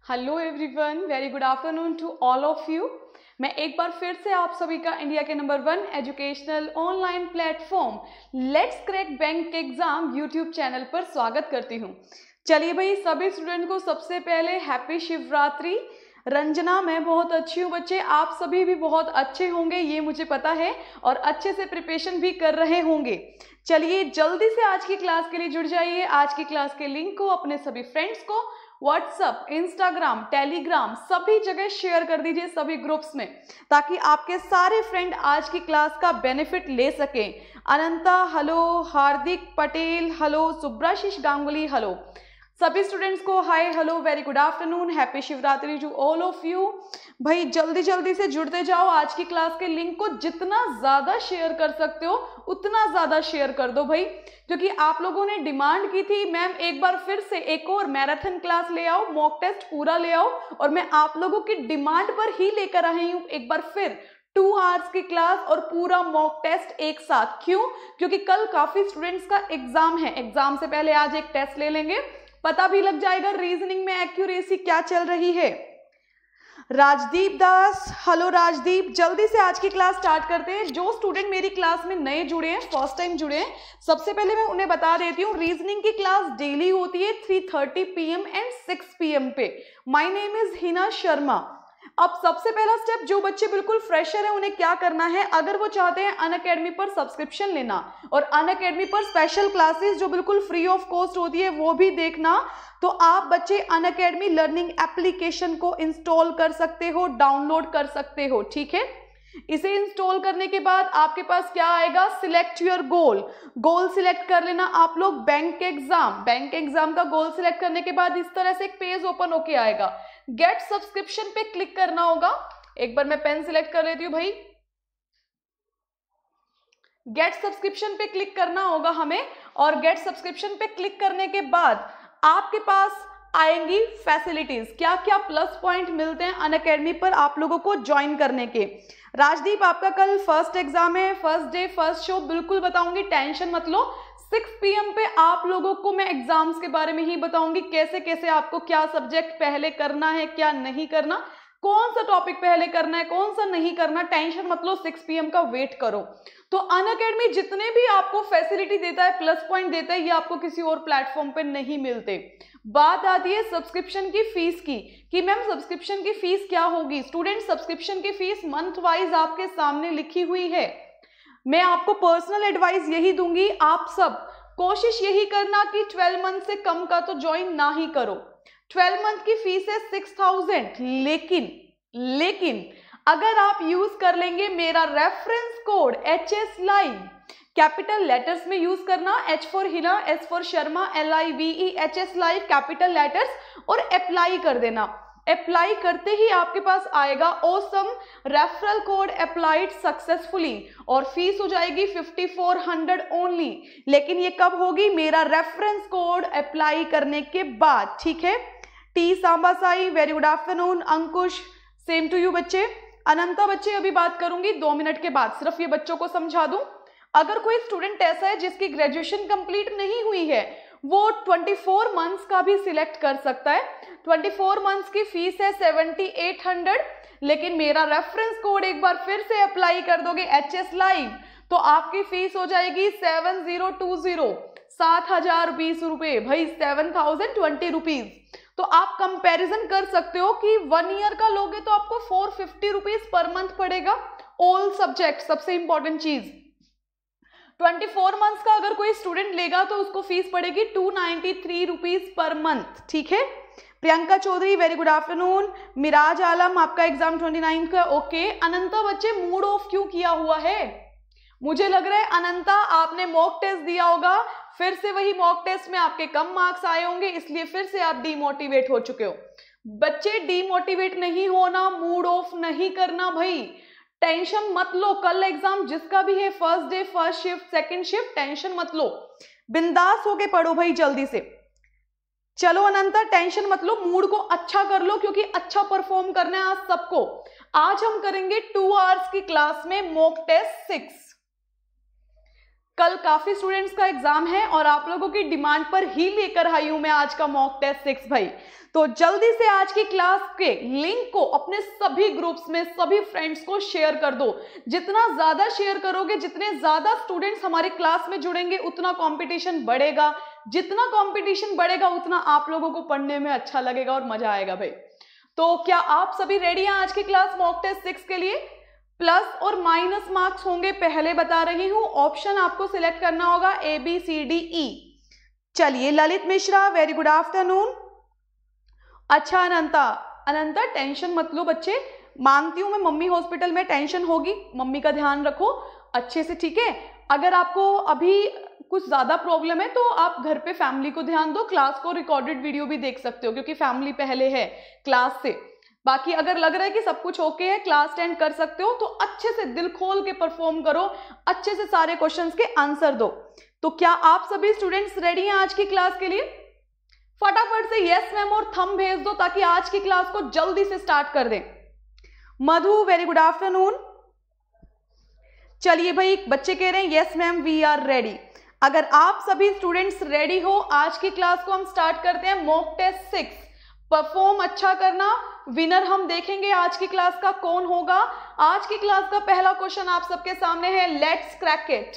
Hello everyone, very good afternoon to all of you. मैं एक बार फिर से आप सभी का इंडिया के number 1 educational online platform let's crack bank exam YouTube channel पर स्वागत करती हूँ। चलिए भाई, सभी स्टूडेंट को सबसे पहले हैप्पी शिवरात्रि। रंजना, मैं बहुत अच्छी हूँ बच्चे, आप सभी भी बहुत अच्छे होंगे ये मुझे पता है और अच्छे से प्रिपरेशन भी कर रहे होंगे। चलिए जल्दी से आज की क्लास के लिए जुड़ जाइए। आज की क्लास के लिंक को अपने सभी फ्रेंड्स को व्हाट्सएप, इंस्टाग्राम, टेलीग्राम सभी जगह शेयर कर दीजिए, सभी ग्रुप्स में, ताकि आपके सारे फ्रेंड आज की क्लास का बेनिफिट ले सकें। Ananta hello, Hardik Patel hello, Subrashish Ganguly hello, सभी स्टूडेंट्स को hi hello, very good afternoon, happy Shivratri to all of you. भाई जल्दी जल्दी से जुड़ते जाओ। आज की क्लास के लिंक को जितना ज्यादा शेयर कर सकते हो उतना ज्यादा शेयर कर दो भाई, क्योंकि आप लोगों ने डिमांड की थी मैम एक बार फिर से एक और मैराथन क्लास ले आओ, मॉक टेस्ट पूरा ले आओ, और मैं आप लोगों की डिमांड पर ही लेकर आई हूं एक बार फिर 2 आवर्स की क्लास और पूरा मॉक टेस्ट एक साथ। क्यों? क्योंकि कल काफी स्टूडेंट्स का एग्जाम है, एग्जाम से पहले आज एक टेस्ट ले लेंगे, पता भी लग जाएगा रीजनिंग में एक्यूरेसी क्या चल रही है। राजदीप दास हेलो राजदीप, जल्दी से आज की क्लास स्टार्ट करते हैं। जो स्टूडेंट मेरी क्लास में नए जुड़े हैं, फर्स्ट टाइम जुड़े हैं, सबसे पहले मैं उन्हें बता देती हूँ रीजनिंग की क्लास डेली होती है 3:30 PM एंड 6 PM पे। My name is Hina Sharma. अब सबसे पहला स्टेप, जो बच्चे बिल्कुल फ्रेशर हैं उन्हें क्या करना है, अगर वो चाहते हैं अनअकैडमी पर सब्सक्रिप्शन लेना और अनअकैडमी पर स्पेशल क्लासेस जो बिल्कुल फ्री ऑफ कॉस्ट होती है वो भी देखना, तो आप बच्चे अनअकैडमी लर्निंग एप्लीकेशन को इंस्टॉल कर सकते हो, डाउनलोड कर सकते हो। ठीक है, इसे इंस्टॉल करने के बाद आपके पास क्या आएगा, select your goal. Goal select कर लेना आप लोग, बैंक एग्जाम का गोल सिलेक्ट करने के बाद इस तरह से एक पेज ओपन होके आएगा। गेट सब्सक्रिप्शन पे क्लिक करना होगा। एक बार मैं पेन सिलेक्ट कर लेती हूँ भाई। गेट सब्सक्रिप्शन पे क्लिक करना होगा हमें, और गेट सब्सक्रिप्शन पे क्लिक करने के बाद आपके पास आएंगी फैसिलिटीज, क्या क्या प्लस पॉइंट मिलते हैं अनअकैडमी पर आप लोगों को ज्वाइन करने के। राजदीप, आपका कल फर्स्ट एग्जाम है, फर्स्ट डे फर्स्ट शो, बिल्कुल बताऊंगी, टेंशन मत लो। 6 PM पे आप लोगों को मैं एग्जाम्स के बारे में ही बताऊंगी, कैसे कैसे आपको क्या सब्जेक्ट पहले करना है, क्या नहीं करना, कौन सा टॉपिक पहले करना है, कौन सा नहीं करना। टेंशन मत लो, 6 PM का वेट करो। तो अनअकैडमी जितने भी आपको फैसिलिटी देता है, प्लस पॉइंट देता है, ये आपको किसी और प्लेटफॉर्म पे नहीं मिलते। बात आती है सब्सक्रिप्शन की फीस की, कि मैम सब्सक्रिप्शन की फीस क्या होगी। स्टूडेंट, सब्सक्रिप्शन की फीस मंथ वाइज आपके सामने लिखी हुई है। मैं आपको पर्सनल एडवाइस यही दूंगी, आप सब कोशिश यही करना कि 12 मंथ से कम का तो ज्वाइन ना ही करो। 12 मंथ की फीस है 6000, लेकिन अगर आप यूज कर लेंगे मेरा reference code HS live, capital letters में यूज करना, H for Hina, S for Sharma, LIVE, HS live capital letters, और अप्लाई कर देना। अप्लाई करते ही आपके पास आएगा awesome referral code applied successfully, और फीस हो जाएगी 5400 ओनली। लेकिन ये कब होगी, मेरा रेफरेंस कोड अप्लाई करने के बाद। ठीक है, T Samba Sai, very good afternoon, Ankush same to you बच्चे। अनंता बच्चे, अभी बात करूंगी 2 मिनट के बाद, सिर्फ ये बच्चों को समझा दूं। अगर कोई स्टूडेंट ऐसा है जिसकी ग्रेजुएशन कंप्लीट नहीं हुई है, वो 24 मंथ्स का भी सिलेक्ट कर सकता है। 24 मंथ्स की फीस है 7800, लेकिन मेरा रेफरेंस कोड एक बार फिर से अप्लाई कर दोगे HS लाइव, तो आपकी फीस हो जाएगी 7020, 7020 रुपए भाई, 7020 रुपीज। तो आप कंपैरिजन कर सकते हो कि 1 ईयर का लोगे तो आपको 450 रुपीज पर मंथ पड़ेगा, ऑल सब्जेक्ट। सबसे इंपॉर्टेंट चीज, 24 मंथ्स का अगर कोई स्टूडेंट लेगा तो उसको फीस पड़ेगी 293 रुपीज पर मंथ। ठीक है, Priyanka Chaudhary, very good afternoon. Miraj Alam, आपका एग्जाम 29 का, ओके। अनंता बच्चे, मूड ऑफ क्यों किया हुआ है? मुझे लग रहा है अनंता आपने मॉक टेस्ट दिया होगा, फिर से वही मॉक टेस्ट में आपके कम मार्क्स आए होंगे, इसलिए फिर से आप डीमोटिवेट हो चुके हो। बच्चे डीमोटिवेट नहीं होना, मूड ऑफ नहीं करना भाई, टेंशन मत लो। कल एग्जाम जिसका भी है, first day first shift, second shift, tension मत लो, बिंदास होके पढ़ो भाई जल्दी से। चलो अनंता, टेंशन मत लो, मूड को अच्छा कर लो, क्योंकि अच्छा परफॉर्म करना है आज सबको। आज हम करेंगे 2 आवर्स की क्लास में मॉक टेस्ट 6। कल काफी स्टूडेंट्स का एग्जाम है और आप लोगों की डिमांड पर ही लेकर आई हूं मैं आज का मॉक टेस्ट 6 भाई। तो जल्दी से आज की क्लास के लिंक को अपने सभी ग्रुप्स में सभी फ्रेंड्स को शेयर कर दो। जितना ज्यादा शेयर करोगे, जितने ज्यादा स्टूडेंट्स हमारी क्लास में जुड़ेंगे, उतना कंपटीशन बढ़ेगा। जितना कंपटीशन बढ़ेगा उतना आप लोगों को पढ़ने में अच्छा लगेगा और मजा आएगा भाई। तो क्या आप सभी रेडी हैं आज की क्लास मॉक टेस्ट 6 के लिए? प्लस और माइनस मार्क्स होंगे, पहले बता रही हूं। ऑप्शन आपको सिलेक्ट करना होगा ABCDE। चलिए, Lalit Mishra very good afternoon. अच्छा अनंता टेंशन मत लो बच्चे, मानती हूं मैं मम्मी हॉस्पिटल में, टेंशन होगी, मम्मी का ध्यान रखो अच्छे से, ठीक है। अगर आपको अभी कुछ ज्यादा प्रॉब्लम है तो आप घर पे फैमिली को ध्यान दो, क्लास को रिकॉर्डेड वीडियो भी देख सकते हो क्योंकि फैमिली पहले है क्लास से। बाकी अगर लग रहा है कि सब कुछ ओके है, क्लास अटेंड कर सकते हो, तो अच्छे से दिल खोल के परफॉर्म करो, अच्छे से सारे क्वेश्चंस के आंसर दो। तो क्या आप सभी स्टूडेंट्स रेडी हैं आज की क्लास के लिए? फटाफट से यस मैम और थंब भेज दो ताकि आज की क्लास को जल्दी से स्टार्ट कर दें। Madhu very good afternoon. चलिए भाई, बच्चे कह रहे हैं yes ma'am we are ready. अगर आप सभी स्टूडेंट्स रेडी हो, आज की क्लास को हम स्टार्ट करते हैं। मॉक टेस्ट 6 परफॉर्म अच्छा करना, विनर हम देखेंगे आज की क्लास का कौन होगा। आज की क्लास का पहला क्वेश्चन आप सबके सामने है, let's crack it.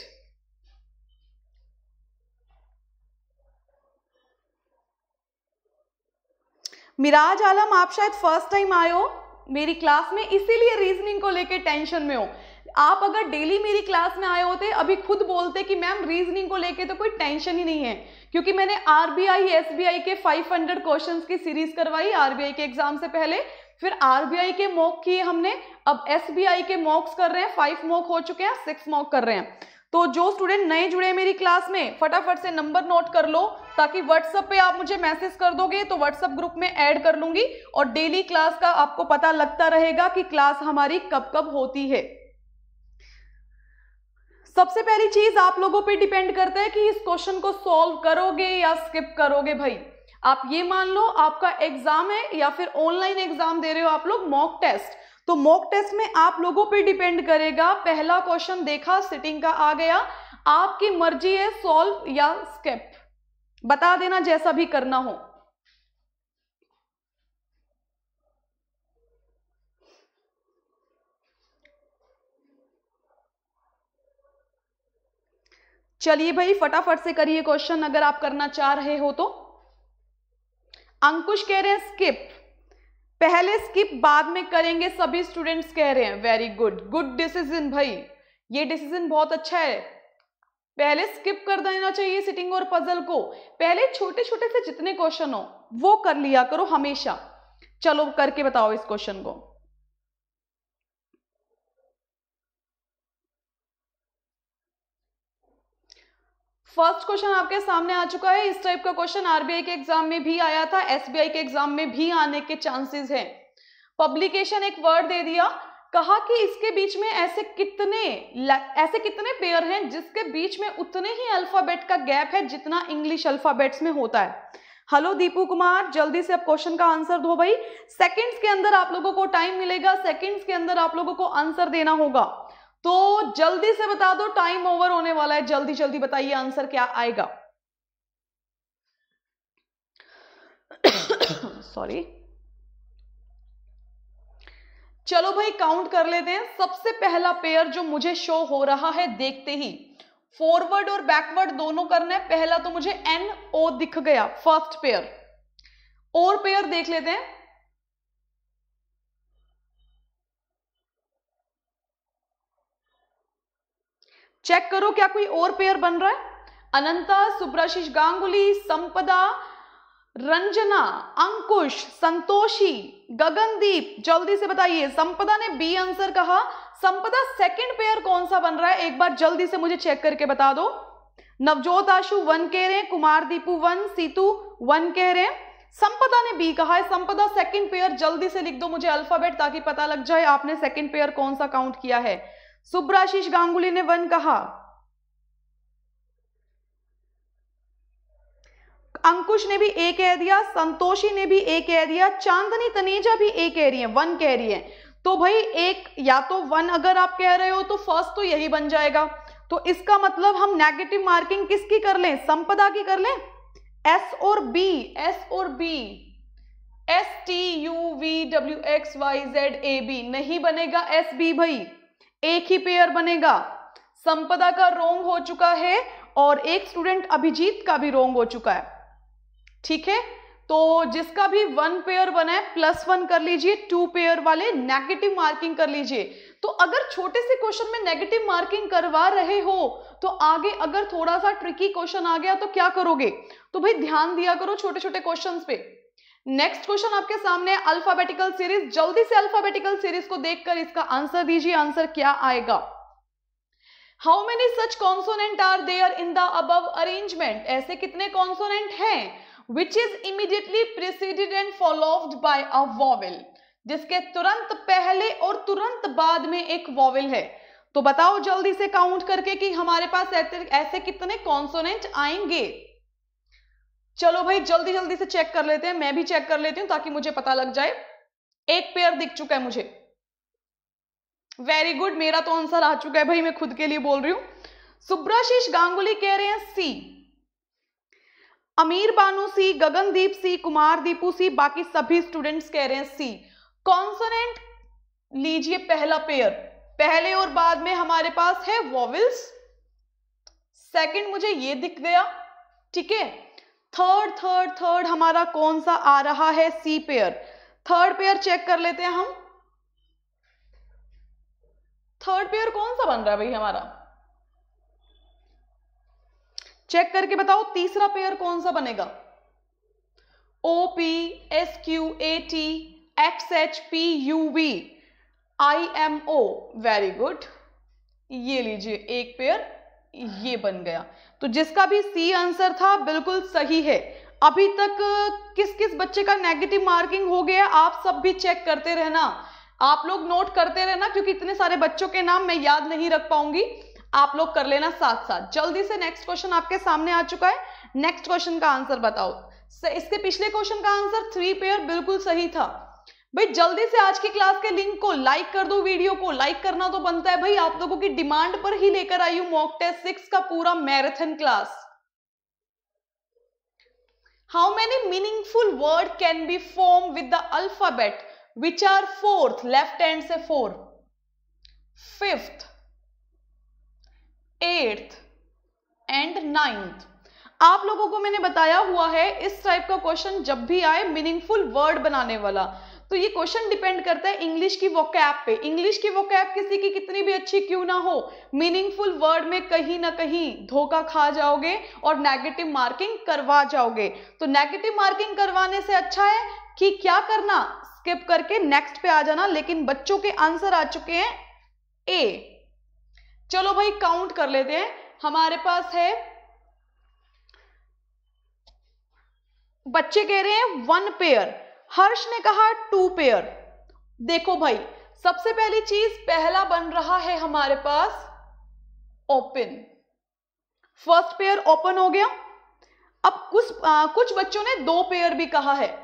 Miraj Alam, आप शायद फर्स्ट टाइम आए हो मेरी क्लास में, इसीलिए रीजनिंग को लेके टेंशन में हो। आप अगर डेली मेरी क्लास में आए होते, अभी खुद बोलते कि मैम रीजनिंग को लेके तो कोई टेंशन ही नहीं है, क्योंकि मैंने RBI SBI के 500 क्वेश्चंस की सीरीज करवाई RBI के एग्जाम से पहले, फिर RBI के मॉक किए हमने, अब SBI के मॉक्स कर रहे हैं, 5 मॉक हो चुके हैं, 6 मॉक कर रहे हैं। तो जो स्टूडेंट नए जुड़े मेरी क्लास में, फटाफट से नंबर नोट कर लो, ताकि व्हाट्सएप पे आप मुझे मैसेज कर दोगे तो व्हाट्सएप ग्रुप में ऐड कर लूंगी और डेली क्लास का आपको पता लगता रहेगा कि क्लास हमारी कब कब होती है। सबसे पहली चीज आप लोगों पे डिपेंड करता है कि इस क्वेश्चन को सॉल्व करोगे या स्किप करोगे भाई। आप ये मान लो आपका एग्जाम है या फिर ऑनलाइन एग्जाम दे रहे हो आप लोग मॉक टेस्ट, तो मॉक टेस्ट में आप लोगों पे डिपेंड करेगा। पहला क्वेश्चन देखा, सिटिंग का आ गया, आपकी मर्जी है सॉल्व या स्किप, बता देना जैसा भी करना हो। चलिए भाई, फटाफट से करिए क्वेश्चन अगर आप करना चाह रहे हो तो। अंकुश कह रहे हैं स्किप, पहले स्किप बाद में करेंगे, सभी स्टूडेंट्स कह रहे हैं। वेरी गुड, गुड डिसीजन भाई, ये डिसीजन बहुत अच्छा है। पहले स्किप कर देना चाहिए सिटिंग और पजल को, पहले छोटे छोटे से जितने क्वेश्चन हो वो कर लिया करो हमेशा। चलो करके बताओ इस क्वेश्चन को। फर्स्ट क्वेश्चन आपके सामने आ चुका है। इस टाइप का क्वेश्चन RBI के एग्जाम में भी आया था, SBI के एग्जाम में भी आने के चांसेस हैं। पब्लिकेशन एक वर्ड दे दिया, कहा कि इसके बीच में ऐसे कितने पेयर हैं जिसके बीच में उतने ही अल्फाबेट का गैप है जितना इंग्लिश अल्फाबेट्स में होता है। हेलो दीपू कुमार, जल्दी से अब क्वेश्चन का आंसर दो भाई। सेकंड्स के अंदर आप लोगों को टाइम मिलेगा, सेकंड्स के अंदर आप लोगों को आंसर देना होगा, तो जल्दी से बता दो, टाइम ओवर होने वाला है। जल्दी जल्दी बताइए आंसर क्या आएगा। सॉरी, चलो भाई काउंट कर लेते हैं। सबसे पहला पेयर जो मुझे शो हो रहा है, देखते ही फॉरवर्ड और बैकवर्ड दोनों करना है। पहला तो मुझे NO दिख गया, फर्स्ट पेयर। और पेयर देख लेते हैं। चेक करो क्या कोई और पेयर बन रहा है। अनंता, सुब्राशीष गांगुली, संपदा, रंजना, अंकुश, संतोषी, गगनदीप, जल्दी से बताइए। संपदा ने B आंसर कहा। संपदा सेकंड पेयर कौन सा बन रहा है, एक बार जल्दी से मुझे चेक करके बता दो। नवजोत आशु 1 कह रहे हैं, कुमार दीपू 1, सीतू 1 कह रहे हैं। संपदा ने B कहा है। संपदा सेकंड पेयर, जल्दी से लिख दो मुझे अल्फाबेट ताकि पता लग जाए आपने सेकंड पेयर कौन सा काउंट किया है। सुब्राशीष गांगुली ने 1 कहा, अंकुश ने भी A कह दिया, संतोषी ने भी A कह दिया, चांदनी तनेजा भी A कह रही है, 1 कह रही है। तो भाई एक या तो 1 अगर आप कह रहे हो तो फर्स्ट तो यही बन जाएगा। तो इसका मतलब हम नेगेटिव मार्किंग किसकी कर लें, संपदा की कर लें। एस और बी, STUVWXYZAB नहीं बनेगा SB भाई, एक ही पेयर बनेगा। संपदा का रोंग हो चुका है और एक स्टूडेंट अभिजीत का भी रोंग हो चुका है, ठीक है। तो जिसका भी 1 पेयर बना है +1 कर लीजिए, 2 पेयर वाले नेगेटिव मार्किंग कर लीजिए। तो अगर छोटे से क्वेश्चन में नेगेटिव मार्किंग करवा रहे हो तो आगे अगर थोड़ा सा ट्रिकी क्वेश्चन आ गया तो क्या करोगे, तो भाई ध्यान दिया करो छोटे छोटे क्वेश्चंस पे। नेक्स्ट क्वेश्चन आपके सामने अल्फाबेटिकल सीरीज, जल्दी से अल्फाबेटिकल सीरीज को देखकर इसका आंसर दीजिए, आंसर क्या आएगा। How many such consonant are there in the above arrangement, ऐसे कितने कॉन्सोनेंट हैं which is immediately preceded and followed by a vowel, जिसके तुरंत पहले और तुरंत बाद में एक वॉवेल है। तो बताओ जल्दी से काउंट करके कि हमारे पास ऐसे कितने कॉन्सोनेंट आएंगे। चलो भाई जल्दी जल्दी से चेक कर लेते हैं, मैं भी चेक कर लेती हूं ताकि मुझे पता लग जाए। एक पेयर दिख चुका है मुझे, वेरी गुड, मेरा तो आंसर आ चुका है भाई, मैं खुद के लिए बोल रही हूं। सुब्राशीष गांगुली कह रहे हैं सी, अमीर बानू सी, गगनदीप सी, कुमार दीपू सी, बाकी सभी स्टूडेंट्स कह रहे हैं सी। कॉन्सोनेंट लीजिए पहला पेयर, पहले और बाद में हमारे पास है वॉवेल्स। सेकंड मुझे ये दिख गया, ठीक है। थर्ड हमारा कौन सा आ रहा है, C pair. Third pair check कर लेते हैं हम, थर्ड पेयर कौन सा बन रहा है भाई हमारा, चेक करके बताओ तीसरा पेयर कौन सा बनेगा। OP SQAT XHPUV IMO, very good, ये लीजिए एक पेयर ये बन गया। तो जिसका भी सी आंसर था बिल्कुल सही है। अभी तक किस किस बच्चे का नेगेटिव मार्किंग हो गया आप सब भी चेक करते रहना, आप लोग नोट करते रहना, क्योंकि इतने सारे बच्चों के नाम मैं याद नहीं रख पाऊंगी, आप लोग कर लेना साथ साथ। जल्दी से नेक्स्ट क्वेश्चन आपके सामने आ चुका है, नेक्स्ट क्वेश्चन का आंसर बताओ। इसके पिछले क्वेश्चन का आंसर 3 पेयर बिल्कुल सही था। भाई जल्दी से आज की क्लास के लिंक को लाइक कर दो, वीडियो को लाइक करना तो बनता है भाई, आप लोगों की डिमांड पर ही लेकर आई हूं मॉक टेस्ट 6 का पूरा marathon class. How many meaningful word can be form with the alphabet which are 4th, left hand से 4, 5th, 8th एंड 9th। आप लोगों को मैंने बताया हुआ है इस टाइप का क्वेश्चन जब भी आए मीनिंगफुल वर्ड बनाने वाला, तो ये क्वेश्चन डिपेंड करता है इंग्लिश की वोकैब पे। इंग्लिश की वोकैब किसी की कितनी भी अच्छी क्यों ना हो, मीनिंगफुल वर्ड में कहीं ना कहीं धोखा खा जाओगे और नेगेटिव मार्किंग करवा जाओगे। तो नेगेटिव मार्किंग करवाने से अच्छा है कि क्या करना, स्किप करके नेक्स्ट पे आ जाना। लेकिन बच्चों के आंसर आ चुके हैं ए। चलो भाई काउंट कर लेते हैं, हमारे पास है, बच्चे कह रहे हैं 1 पेयर, हर्ष ने कहा 2 पेयर। देखो भाई सबसे पहली चीज पहला बन रहा है हमारे पास ओपन, फर्स्ट पेयर ओपन हो गया। अब कुछ बच्चों ने 2 पेयर भी कहा है,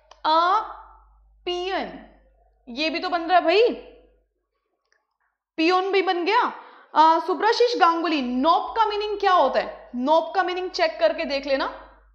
पियन, ये भी तो बन रहा है भाई, पियोन भी बन गया। सुब्राशीष गांगुली, नोप का मीनिंग क्या होता है, नोप का मीनिंग चेक करके देख लेना,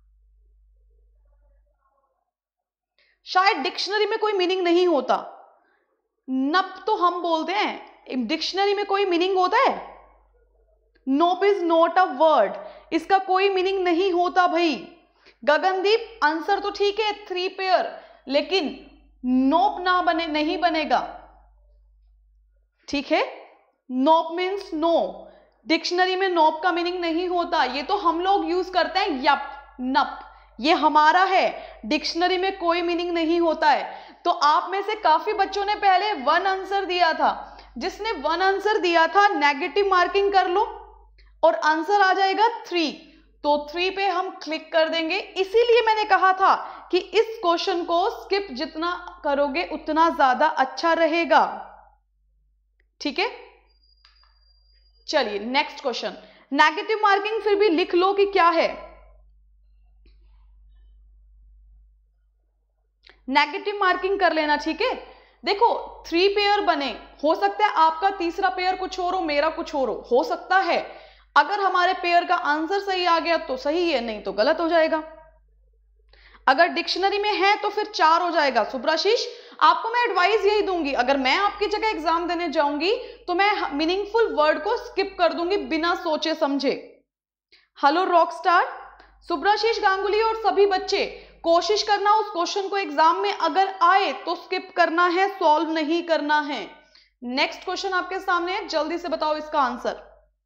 शायद डिक्शनरी में कोई मीनिंग नहीं होता। नप तो हम बोलते हैं, डिक्शनरी में कोई मीनिंग होता है, nope is not a word, इसका कोई मीनिंग नहीं होता भाई। गगनदीप आंसर तो ठीक है 3 पेयर, लेकिन नोप ना बने, नहीं बनेगा, ठीक है। नोप मीन्स नो, डिक्शनरी में नोप का मीनिंग नहीं होता, ये तो हम लोग यूज करते हैं यप, नप, ये हमारा है, डिक्शनरी में कोई मीनिंग नहीं होता है। तो आप में से काफी बच्चों ने पहले 1 आंसर दिया था, जिसने 1 आंसर दिया था नेगेटिव मार्किंग कर लो और आंसर आ जाएगा 3, तो 3 पे हम क्लिक कर देंगे। इसीलिए मैंने कहा था कि इस क्वेश्चन को स्किप जितना करोगे उतना ज्यादा अच्छा रहेगा, ठीक है। चलिए नेक्स्ट क्वेश्चन, नेगेटिव मार्किंग फिर भी लिख लो कि क्या है। नेगेटिव मार्किंग कर लेना, ठीक है। देखो 3 पेयर बने, हो सकता है आपका तीसरा पेयर कुछ और हो, मेरा कुछ और हो सकता है, अगर हमारे पेयर का आंसर सही आ गया तो सही है, नहीं तो गलत हो जाएगा। अगर डिक्शनरी में है तो फिर 4 हो जाएगा। सुब्राशीष, आपको मैं एडवाइस यही दूंगी, अगर मैं आपकी जगह एग्जाम देने जाऊंगी तो मैं मीनिंगफुल वर्ड को स्किप कर दूंगी बिना सोचे समझे। हेलो रॉकस्टार, सुब्राशीष गांगुली और सभी बच्चे कोशिश करना उस क्वेश्चन को एग्जाम में अगर आए तो स्किप करना है, सॉल्व नहीं करना है। नेक्स्ट क्वेश्चन आपके सामने है, जल्दी से बताओ इसका आंसर।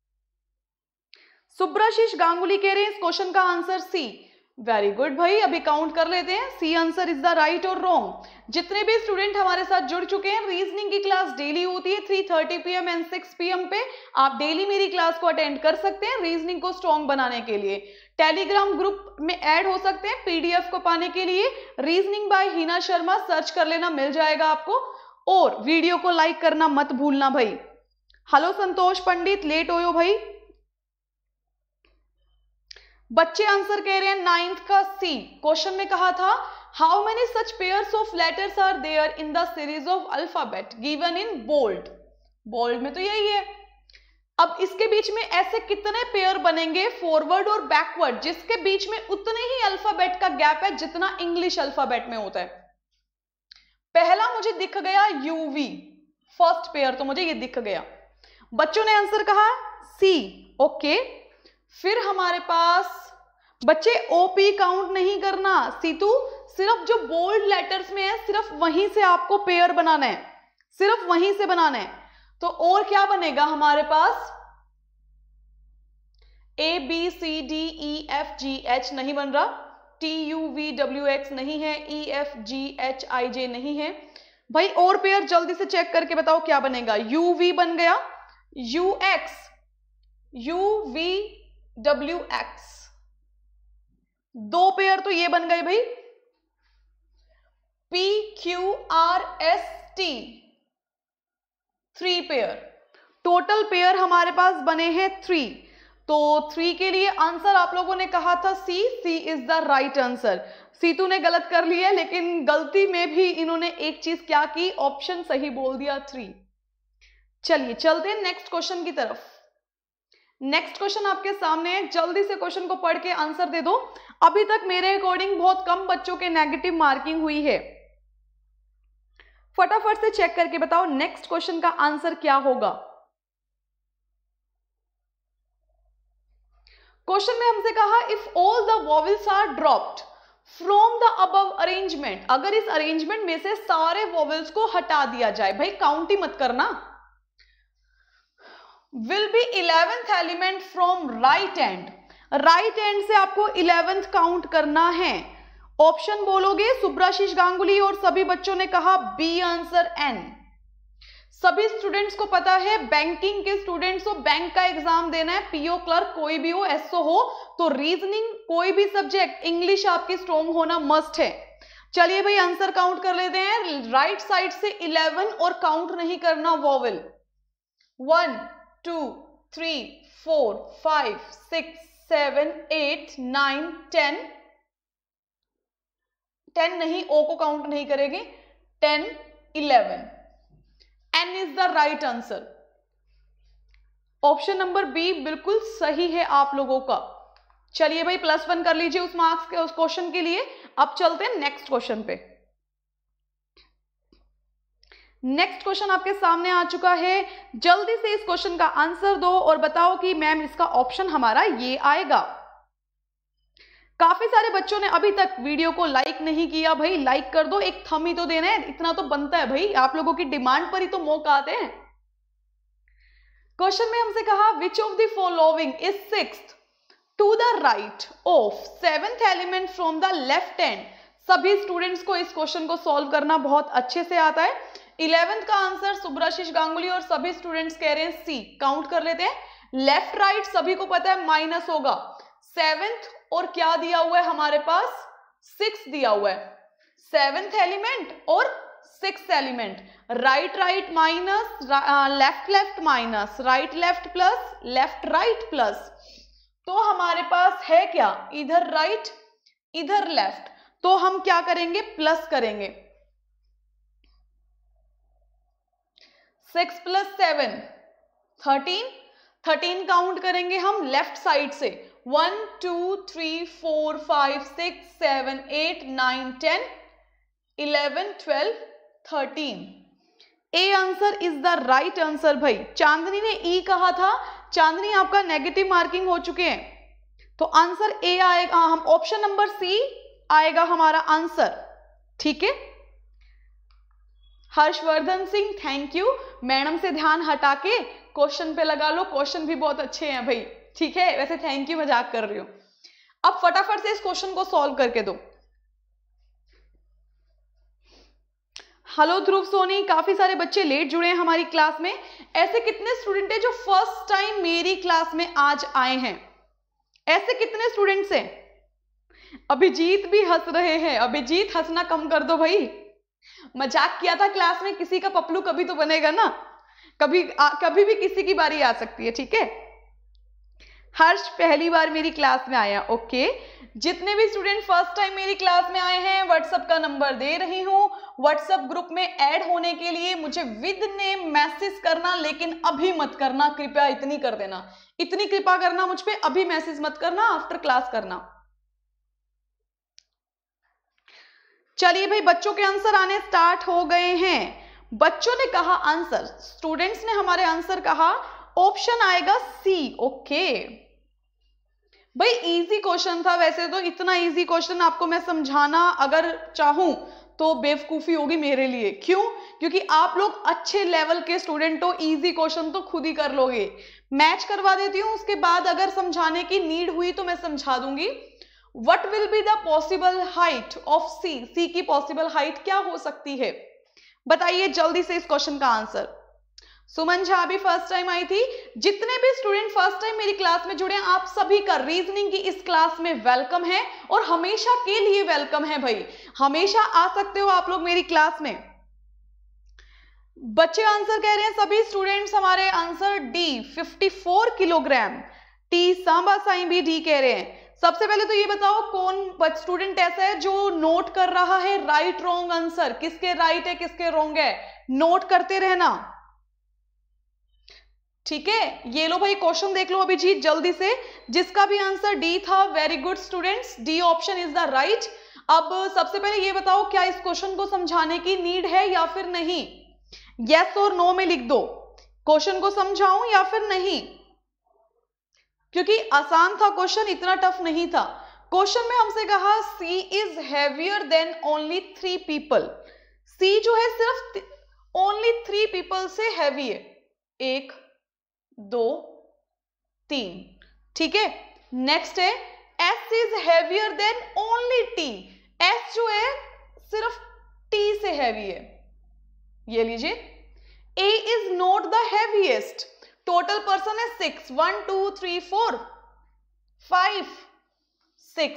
सुब्राशीष गांगुली कह रहे हैं इस क्वेश्चन का आंसर सी। वेरी गुड भाई, अभी काउंट कर लेते हैं C answer is the right और रॉन्ग। जितने भी स्टूडेंट हमारे साथ जुड़ चुके हैं, रीजनिंग की क्लास डेली होती है 3:30 PM एंड 6 PM पे। आप डेली मेरी क्लास को अटेंड कर सकते हैं रीजनिंग को स्ट्रॉन्ग बनाने के लिए। टेलीग्राम ग्रुप में ऐड हो सकते हैं पीडीएफ को पाने के लिए। Reasoning by Hina Sharma search कर लेना, मिल जाएगा आपको। और वीडियो को लाइक करना मत भूलना भाई। हेलो संतोष पंडित, लेट हो भाई। बच्चे आंसर कह रहे हैं 9th का सी। क्वेश्चन में कहा था how many such pairs of letters are there in the series of alphabet given in bold. Bold में तो यही है। अब इसके बीच में ऐसे कितने पेयर बनेंगे फॉरवर्ड और बैकवर्ड जिसके बीच में उतने ही अल्फाबेट का गैप है जितना इंग्लिश अल्फाबेट में होता है। पहला मुझे दिख गया यूवी, फर्स्ट पेयर तो मुझे ये दिख गया। बच्चों ने आंसर कहा सी, ओके। फिर हमारे पास बच्चे ओपी काउंट नहीं करना, सीतू सिर्फ जो बोल्ड लेटर्स में है सिर्फ वहीं से आपको पेयर बनाना है, सिर्फ वहीं से बनाना है। तो और क्या बनेगा हमारे पास, A B C D E F G H नहीं बन रहा, T U V W X नहीं है, ई एफ जी एच आई जे नहीं है भाई। और पेयर जल्दी से चेक करके बताओ क्या बनेगा। यू वी बन गया, U X, U V W X, 2 pair तो ये बन गए भाई। P Q R S T 3 pair, total pair हमारे पास बने हैं 3। तो 3 के लिए आंसर आप लोगों ने कहा था C, C is the right answer. Situ ने गलत कर लिया, लेकिन गलती में भी इन्होंने एक चीज क्या की, ऑप्शन सही बोल दिया 3। चलिए चलते हैं नेक्स्ट क्वेश्चन की तरफ। नेक्स्ट क्वेश्चन आपके सामने है, जल्दी से क्वेश्चन को पढ़ के आंसर दे दो। अभी तक मेरे अकॉर्डिंग बहुत कम बच्चों के नेगेटिव मार्किंग हुई है। फटाफट से चेक करके बताओ नेक्स्ट क्वेश्चन का आंसर क्या होगा। क्वेश्चन में हमसे कहा if all the vowels are dropped from the above arrangement, अगर इस अरेंजमेंट में से सारे वॉवेल्स को हटा दिया जाए, भाई काउंट ही मत करना, will be 11th element from right end. Right end से आपको 11th काउंट करना है। ऑप्शन बोलोगे सुब्राशीष गांगुली और सभी बच्चों ने कहा बी आंसर एन। सभी स्टूडेंट्स को पता है, बैंकिंग के स्टूडेंट्स को बैंक का एग्जाम देना है, पीओ क्लर्क कोई भी हो, एसओ हो, तो रीजनिंग कोई भी सब्जेक्ट, इंग्लिश आपकी स्ट्रॉन्ग होना मस्ट है। चलिए भाई आंसर काउंट कर लेते हैं। राइट साइड से 11 और काउंट नहीं करना वॉवेल। 1 2 3 4 5 6 7 8 9 10 10 नहीं, ओ को काउंट नहीं करेंगे, 10 11। N is the right answer. Option number B बिल्कुल सही है आप लोगों का। चलिए भाई +1 कर लीजिए उस मार्क्स के उस क्वेश्चन के लिए। अब चलते हैं नेक्स्ट क्वेश्चन पे। नेक्स्ट क्वेश्चन आपके सामने आ चुका है, जल्दी से इस क्वेश्चन का आंसर दो और बताओ कि मैम इसका ऑप्शन हमारा ये आएगा। काफी सारे बच्चों ने अभी तक वीडियो को लाइक नहीं किया, भाई लाइक कर दो, एक थम ही तो देना है, इतना तो बनता है भाई, आप लोगों की डिमांड पर ही तो मौका आते हैं। क्वेश्चन में हमसे कहा which of the following is sixth to the right of 7th element from the left hand. सभी स्टूडेंट्स को इस क्वेश्चन को सॉल्व करना बहुत अच्छे से आता है। 11th का आंसर सुब्राशीष गांगुली और सभी स्टूडेंट्स कह रहे हैं सी। काउंट कर लेते हैं, लेफ्ट राइट सभी को पता है माइनस होगा, 7th और क्या दिया हुआ है हमारे पास, 6 दिया हुआ है, 7th एलिमेंट और 6th element, right right minus, left left minus, right left plus, left right plus, तो हमारे पास है क्या, इधर राइट इधर लेफ्ट, तो हम क्या करेंगे प्लस करेंगे। 6 + 7 13, 13 काउंट करेंगे हम लेफ्ट साइड से, 1 2 3 4 5 6 7 8 9 10 11 12 13। A answer is the right answer भाई। चांदनी ने ई कहा था, चांदनी आपका नेगेटिव मार्किंग हो चुके हैं, तो आंसर ए आएगा, हम ऑप्शन नंबर सी आएगा हमारा आंसर। ठीक है, Harshvardhan Singh thank you, madam से ध्यान हटा के क्वेश्चन पे लगा लो, क्वेश्चन भी बहुत अच्छे हैं भाई। ठीक है, वैसे थैंक यू, मजाक कर रही हूं। अब फटाफट से इस क्वेश्चन को सॉल्व करके दो। हेलो ध्रुव सोनी, काफी सारे बच्चे लेट जुड़े हैं हमारी क्लास में। ऐसे कितने स्टूडेंट हैं जो फर्स्ट टाइम मेरी क्लास में आज आए हैं? ऐसे कितने स्टूडेंट्स हैं? अभिजीत भी हंस रहे हैं, अभिजीत हंसना कम कर दो भाई, मजाक किया था क्लास में, किसी का पपलू कभी तो बनेगा ना, कभी भी किसी की बारी आ सकती है। ठीक है, हर्ष पहली बार मेरी क्लास में आया, ओके। जितने भी स्टूडेंट फर्स्ट टाइम मेरी क्लास में आए हैं, व्हाट्सएप का नंबर दे रही हूं, व्हाट्सएप ग्रुप में ऐड होने के लिए मुझे विद नेम मैसेज करना, लेकिन अभी मत करना, कृपया इतनी कर देना, इतनी कृपा करना मुझ पे, अभी मैसेज मत करना, आफ्टर क्लास करना। चलिए भाई, बच्चों के आंसर आने स्टार्ट हो गए हैं। बच्चों ने कहा आंसर, स्टूडेंट्स ने हमारे आंसर कहा, ऑप्शन आएगा सी। ओके भाई, इजी क्वेश्चन था, वैसे तो इतना इजी क्वेश्चन आपको मैं समझाना अगर चाहूं तो बेवकूफी होगी मेरे लिए। क्यों? क्योंकि आप लोग अच्छे लेवल के स्टूडेंट हो, इजी क्वेश्चन तो खुद ही कर लोगे। मैच करवा देती हूं, उसके बाद अगर समझाने की नीड हुई तो मैं समझा दूंगी। What will be the possible height of C? C की पॉसिबल हाइट क्या हो सकती है? बताइए जल्दी से इस क्वेश्चन का आंसर। सुमन झा भी फर्स्ट टाइम आई थी। जितने भी स्टूडेंट फर्स्ट टाइम मेरी क्लास में जुड़े हैं, आप सभी का रीजनिंग की इस क्लास में वेलकम है, और हमेशा के लिए वेलकम है भाई, हमेशा आ सकते हो आप लोग मेरी क्लास में। बच्चे आंसर कह रहे हैं सभी स्टूडेंट्स, हमारे answer D 54 kilogram. T Samba Sai भी डी कह रहे हैं। सबसे पहले तो ये बताओ कौन स्टूडेंट ऐसा है जो नोट कर रहा है राइट रॉन्ग आंसर, किसके राइट है किसके रॉन्ग है, नोट करते रहना। ठीक है, ये लो भाई, क्वेश्चन देख लो अभिजीत जल्दी से, जिसका भी आंसर डी था, very good students, D option is the right. अब सबसे पहले ये बताओ, क्या इस क्वेश्चन को समझाने की नीड है या फिर नहीं? यस और नो में लिख दो, क्वेश्चन को समझाऊं या फिर नहीं, क्योंकि आसान था क्वेश्चन, इतना टफ नहीं था। क्वेश्चन में हमसे कहा C is heavier than only 3 people. C जो है सिर्फ ओनली 3 पीपल से हैवी है, 1 2 3। ठीक है, नेक्स्ट है S is heavier than only T. S जो है सिर्फ टी से हैवी है, ये लीजिए। A is not the heaviest, total person है 6, 1 2 3 4 5 6।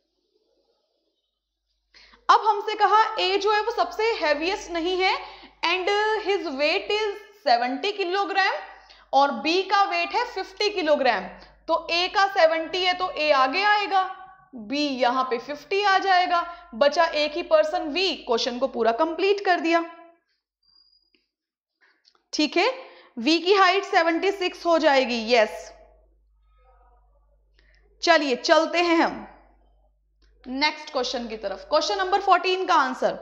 अब हमसे कहा ए जो है वो सबसे हैवीएस्ट नहीं है, and his weight is 70 kilogram, और बी का वेट है 50 किलोग्राम। तो ए का 70 है तो ए आगे आएगा, बी यहां पे 50 आ जाएगा, बचा एक ही पर्सन वी। क्वेश्चन को पूरा कंप्लीट कर दिया। ठीक है, V की हाइट 76 हो जाएगी, यस। चलिए चलते हैं हम नेक्स्ट क्वेश्चन की तरफ। क्वेश्चन नंबर 14 का आंसर,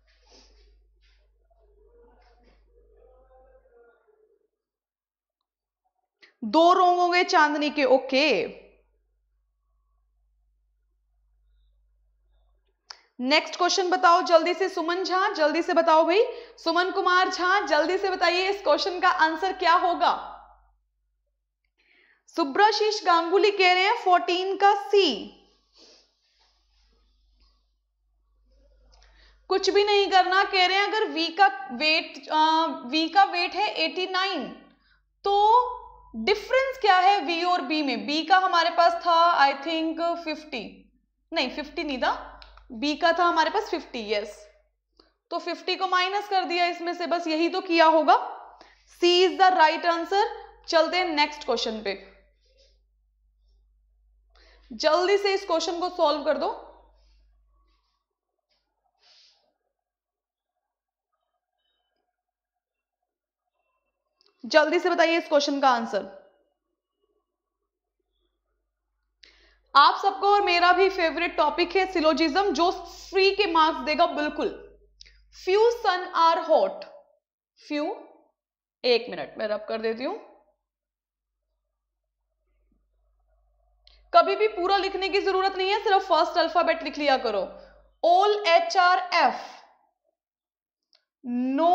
दो रोंग हो गए चांदनी के, ओके। नेक्स्ट क्वेश्चन बताओ जल्दी से, सुमन झा जल्दी से बताओ भाई, सुमन कुमार झा जल्दी से बताइए इस क्वेश्चन का आंसर क्या होगा। सुब्राशीष गांगुली कह रहे हैं 14 का सी। कुछ भी नहीं करना, कह रहे हैं अगर V का वेट है 89, तो डिफरेंस क्या है V और B में? B का हमारे पास था आई थिंक 50 नहीं था, B का था हमारे पास 50, यस। तो 50 को माइनस कर दिया इसमें से, बस यही तो किया होगा। C is the right answer. चलते हैं नेक्स्ट क्वेश्चन पे, जल्दी से इस क्वेश्चन को सॉल्व कर दो। जल्दी से बताइए इस क्वेश्चन का आंसर। आप सबको और मेरा भी फेवरेट टॉपिक है सिलोजिज्म, जो फ्री के मार्क्स देगा बिल्कुल। Few sun are hot, few, एक मिनट मैं रब कर देती हूं। कभी भी पूरा लिखने की जरूरत नहीं है, सिर्फ फर्स्ट अल्फाबेट लिख लिया करो। All HRF, no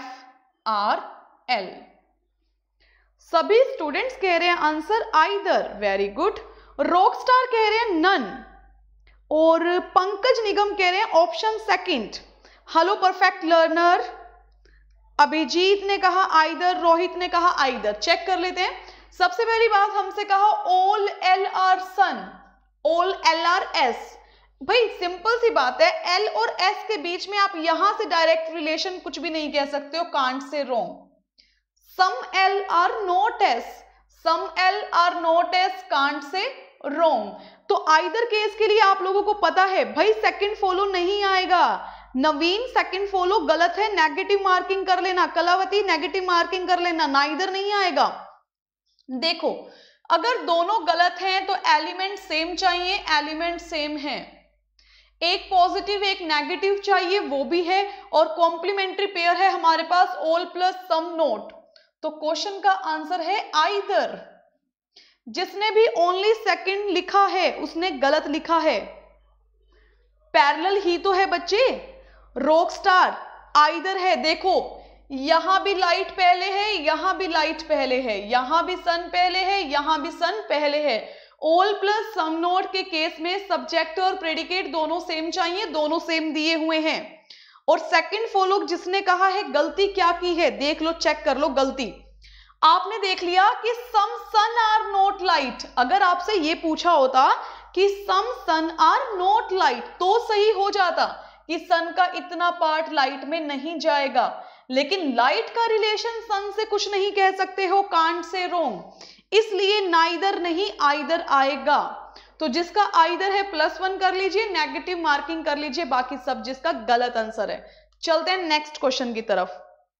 FRL। सभी स्टूडेंट्स कह रहे हैं answer either, very good. Rockstar कह रहे हैं नन, और पंकज निगम कह रहे हैं option second. Hello perfect learner, Abhijeet ने कहा आइदर, रोहित ने कहा आइदर। चेक कर लेते हैं। सबसे पहली बात हमसे कहा all LR sun, all LR S। भाई सिंपल सी बात है, L और S के बीच में आप यहां से डायरेक्ट रिलेशन कुछ भी नहीं कह सकते हो, can't say wrong. Some L are not S, some L are not S, can't say wrong. तो आइदर केस के लिए आप लोगों को पता है भाई, सेकंड फॉलो नहीं आएगा। नवीन सेकंड फॉलो गलत है, नेगेटिव मार्किंग कर लेना। कलावती नेगेटिव मार्किंग कर लेना, नाइदर नहीं आएगा। देखो अगर दोनों गलत हैं तो एलिमेंट सेम चाहिए, एलिमेंट सेम है। एक पॉजिटिव एक नेगेटिव चाहिए, वो भी है। और कॉम्प्लीमेंट्री पेयर है हमारे पास ऑल प्लस सम नोट। तो क्वेश्चन का आंसर है आइदर। जिसने भी ओनली सेकंड लिखा है उसने गलत लिखा है। पैरेलल ही तो है बच्चे। रॉकस्टार आइदर है। देखो यहां भी लाइट पहले है, यहां भी लाइट पहले है, यहां भी सन पहले है, यहां भी सन पहले है। ऑल प्लस सम नोट के केस में सब्जेक्ट और प्रेडिकेट दोनों सेम चाहिए, दोनों सेम दिए हुए हैं। और सेकंड फॉलो जिसने कहा है, गलती क्या की है देख लो, चेक कर लो गलती। आपने देख लिया कि some sun are not light. अगर आपसे ये पूछा होता कि some sun are not light तो सही हो जाता कि सन का इतना पार्ट लाइट में नहीं जाएगा, लेकिन लाइट का रिलेशन सन से कुछ नहीं कह सकते हो, कांट से रोंग। इसलिए नाइदर नहीं आइदर आएगा। तो जिसका आइदर है +1 कर लीजिए, नेगेटिव मार्किंग कर लीजिए, बाकी सब जिसका गलत आंसर है। चलते हैं नेक्स्ट क्वेश्चन की तरफ।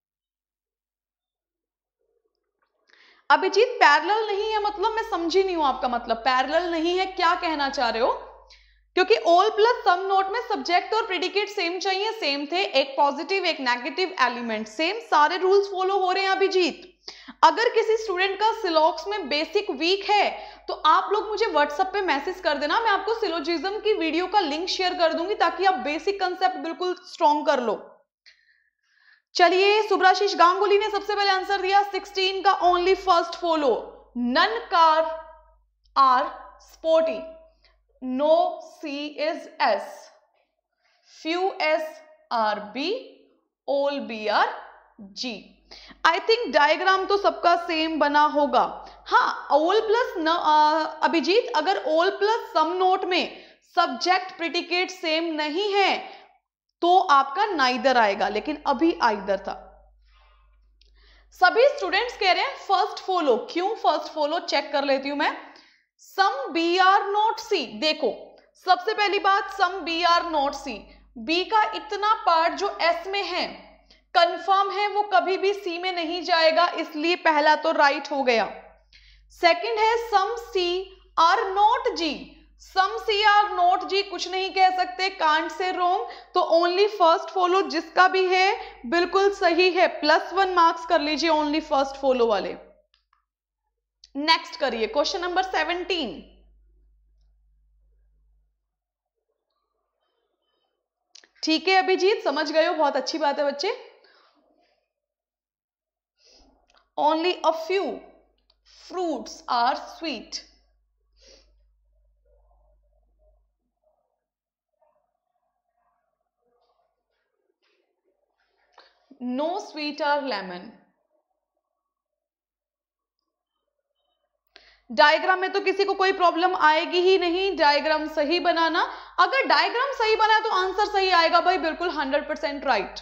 अभिजीत पैरेलल नहीं है मतलब, मैं समझी नहीं हूं आपका मतलब। पैरेलल नहीं है क्या कहना चाह रहे हो? क्योंकि ऑल प्लस सम नोट में सब्जेक्ट और प्रेडिकेट सेम चाहिए, सेम थे। एक पॉजिटिव एक नेगेटिव एलिमेंट सेम, सारे रूल्स फॉलो हो रहे हैं अभिजीत। अगर किसी स्टूडेंट का सिलॉक्स में बेसिक वीक है तो आप लोग मुझे व्हाट्सएप पे मैसेज कर देना, मैं आपको सिलोजिज्म की वीडियो का लिंक शेयर कर दूंगी ताकि आप बेसिक कंसेप्ट बिल्कुल स्ट्रॉन्ग कर लो। चलिए सुब्राशीष गांगुली ने सबसे पहले आंसर दिया 16 का only first follow. None car are sporty, no C is S, few S are B, all B are G. I think diagram तो सबका सेम बना होगा। हाँ ऑल प्लस अभिजीत, अगर ऑल प्लस सम नोट में सब्जेक्ट प्रेडिकेट सेम नहीं है तो आपका नाइदर आएगा, लेकिन अभी आइदर था। सभी स्टूडेंट्स कह रहे हैं फर्स्ट फॉलो। क्यों फर्स्ट फॉलो, चेक कर लेती हूं मैं। Some B are not C. देखो सबसे पहली बात, some B are not C, B का इतना पार्ट जो एस में है कंफर्म है वो कभी भी सी में नहीं जाएगा, इसलिए पहला तो राइट हो गया। सेकंड है some C are not G, some C are not G कुछ नहीं कह सकते, कांट से रोंग। तो ओनली फर्स्ट फॉलो जिसका भी है बिल्कुल सही है, +1 मार्क्स कर लीजिए ओनली फर्स्ट फॉलो वाले। नेक्स्ट करिए क्वेश्चन नंबर 17। ठीक है अभिजीत समझ गए हो, बहुत अच्छी बात है बच्चे। Only a few fruits are sweet. No sweet are lemon. Diagram में तो किसी को कोई प्रॉब्लम आएगी ही नहीं, डायग्राम सही बनाना। अगर डायग्राम सही बना तो आंसर सही आएगा भाई, बिल्कुल 100% राइट।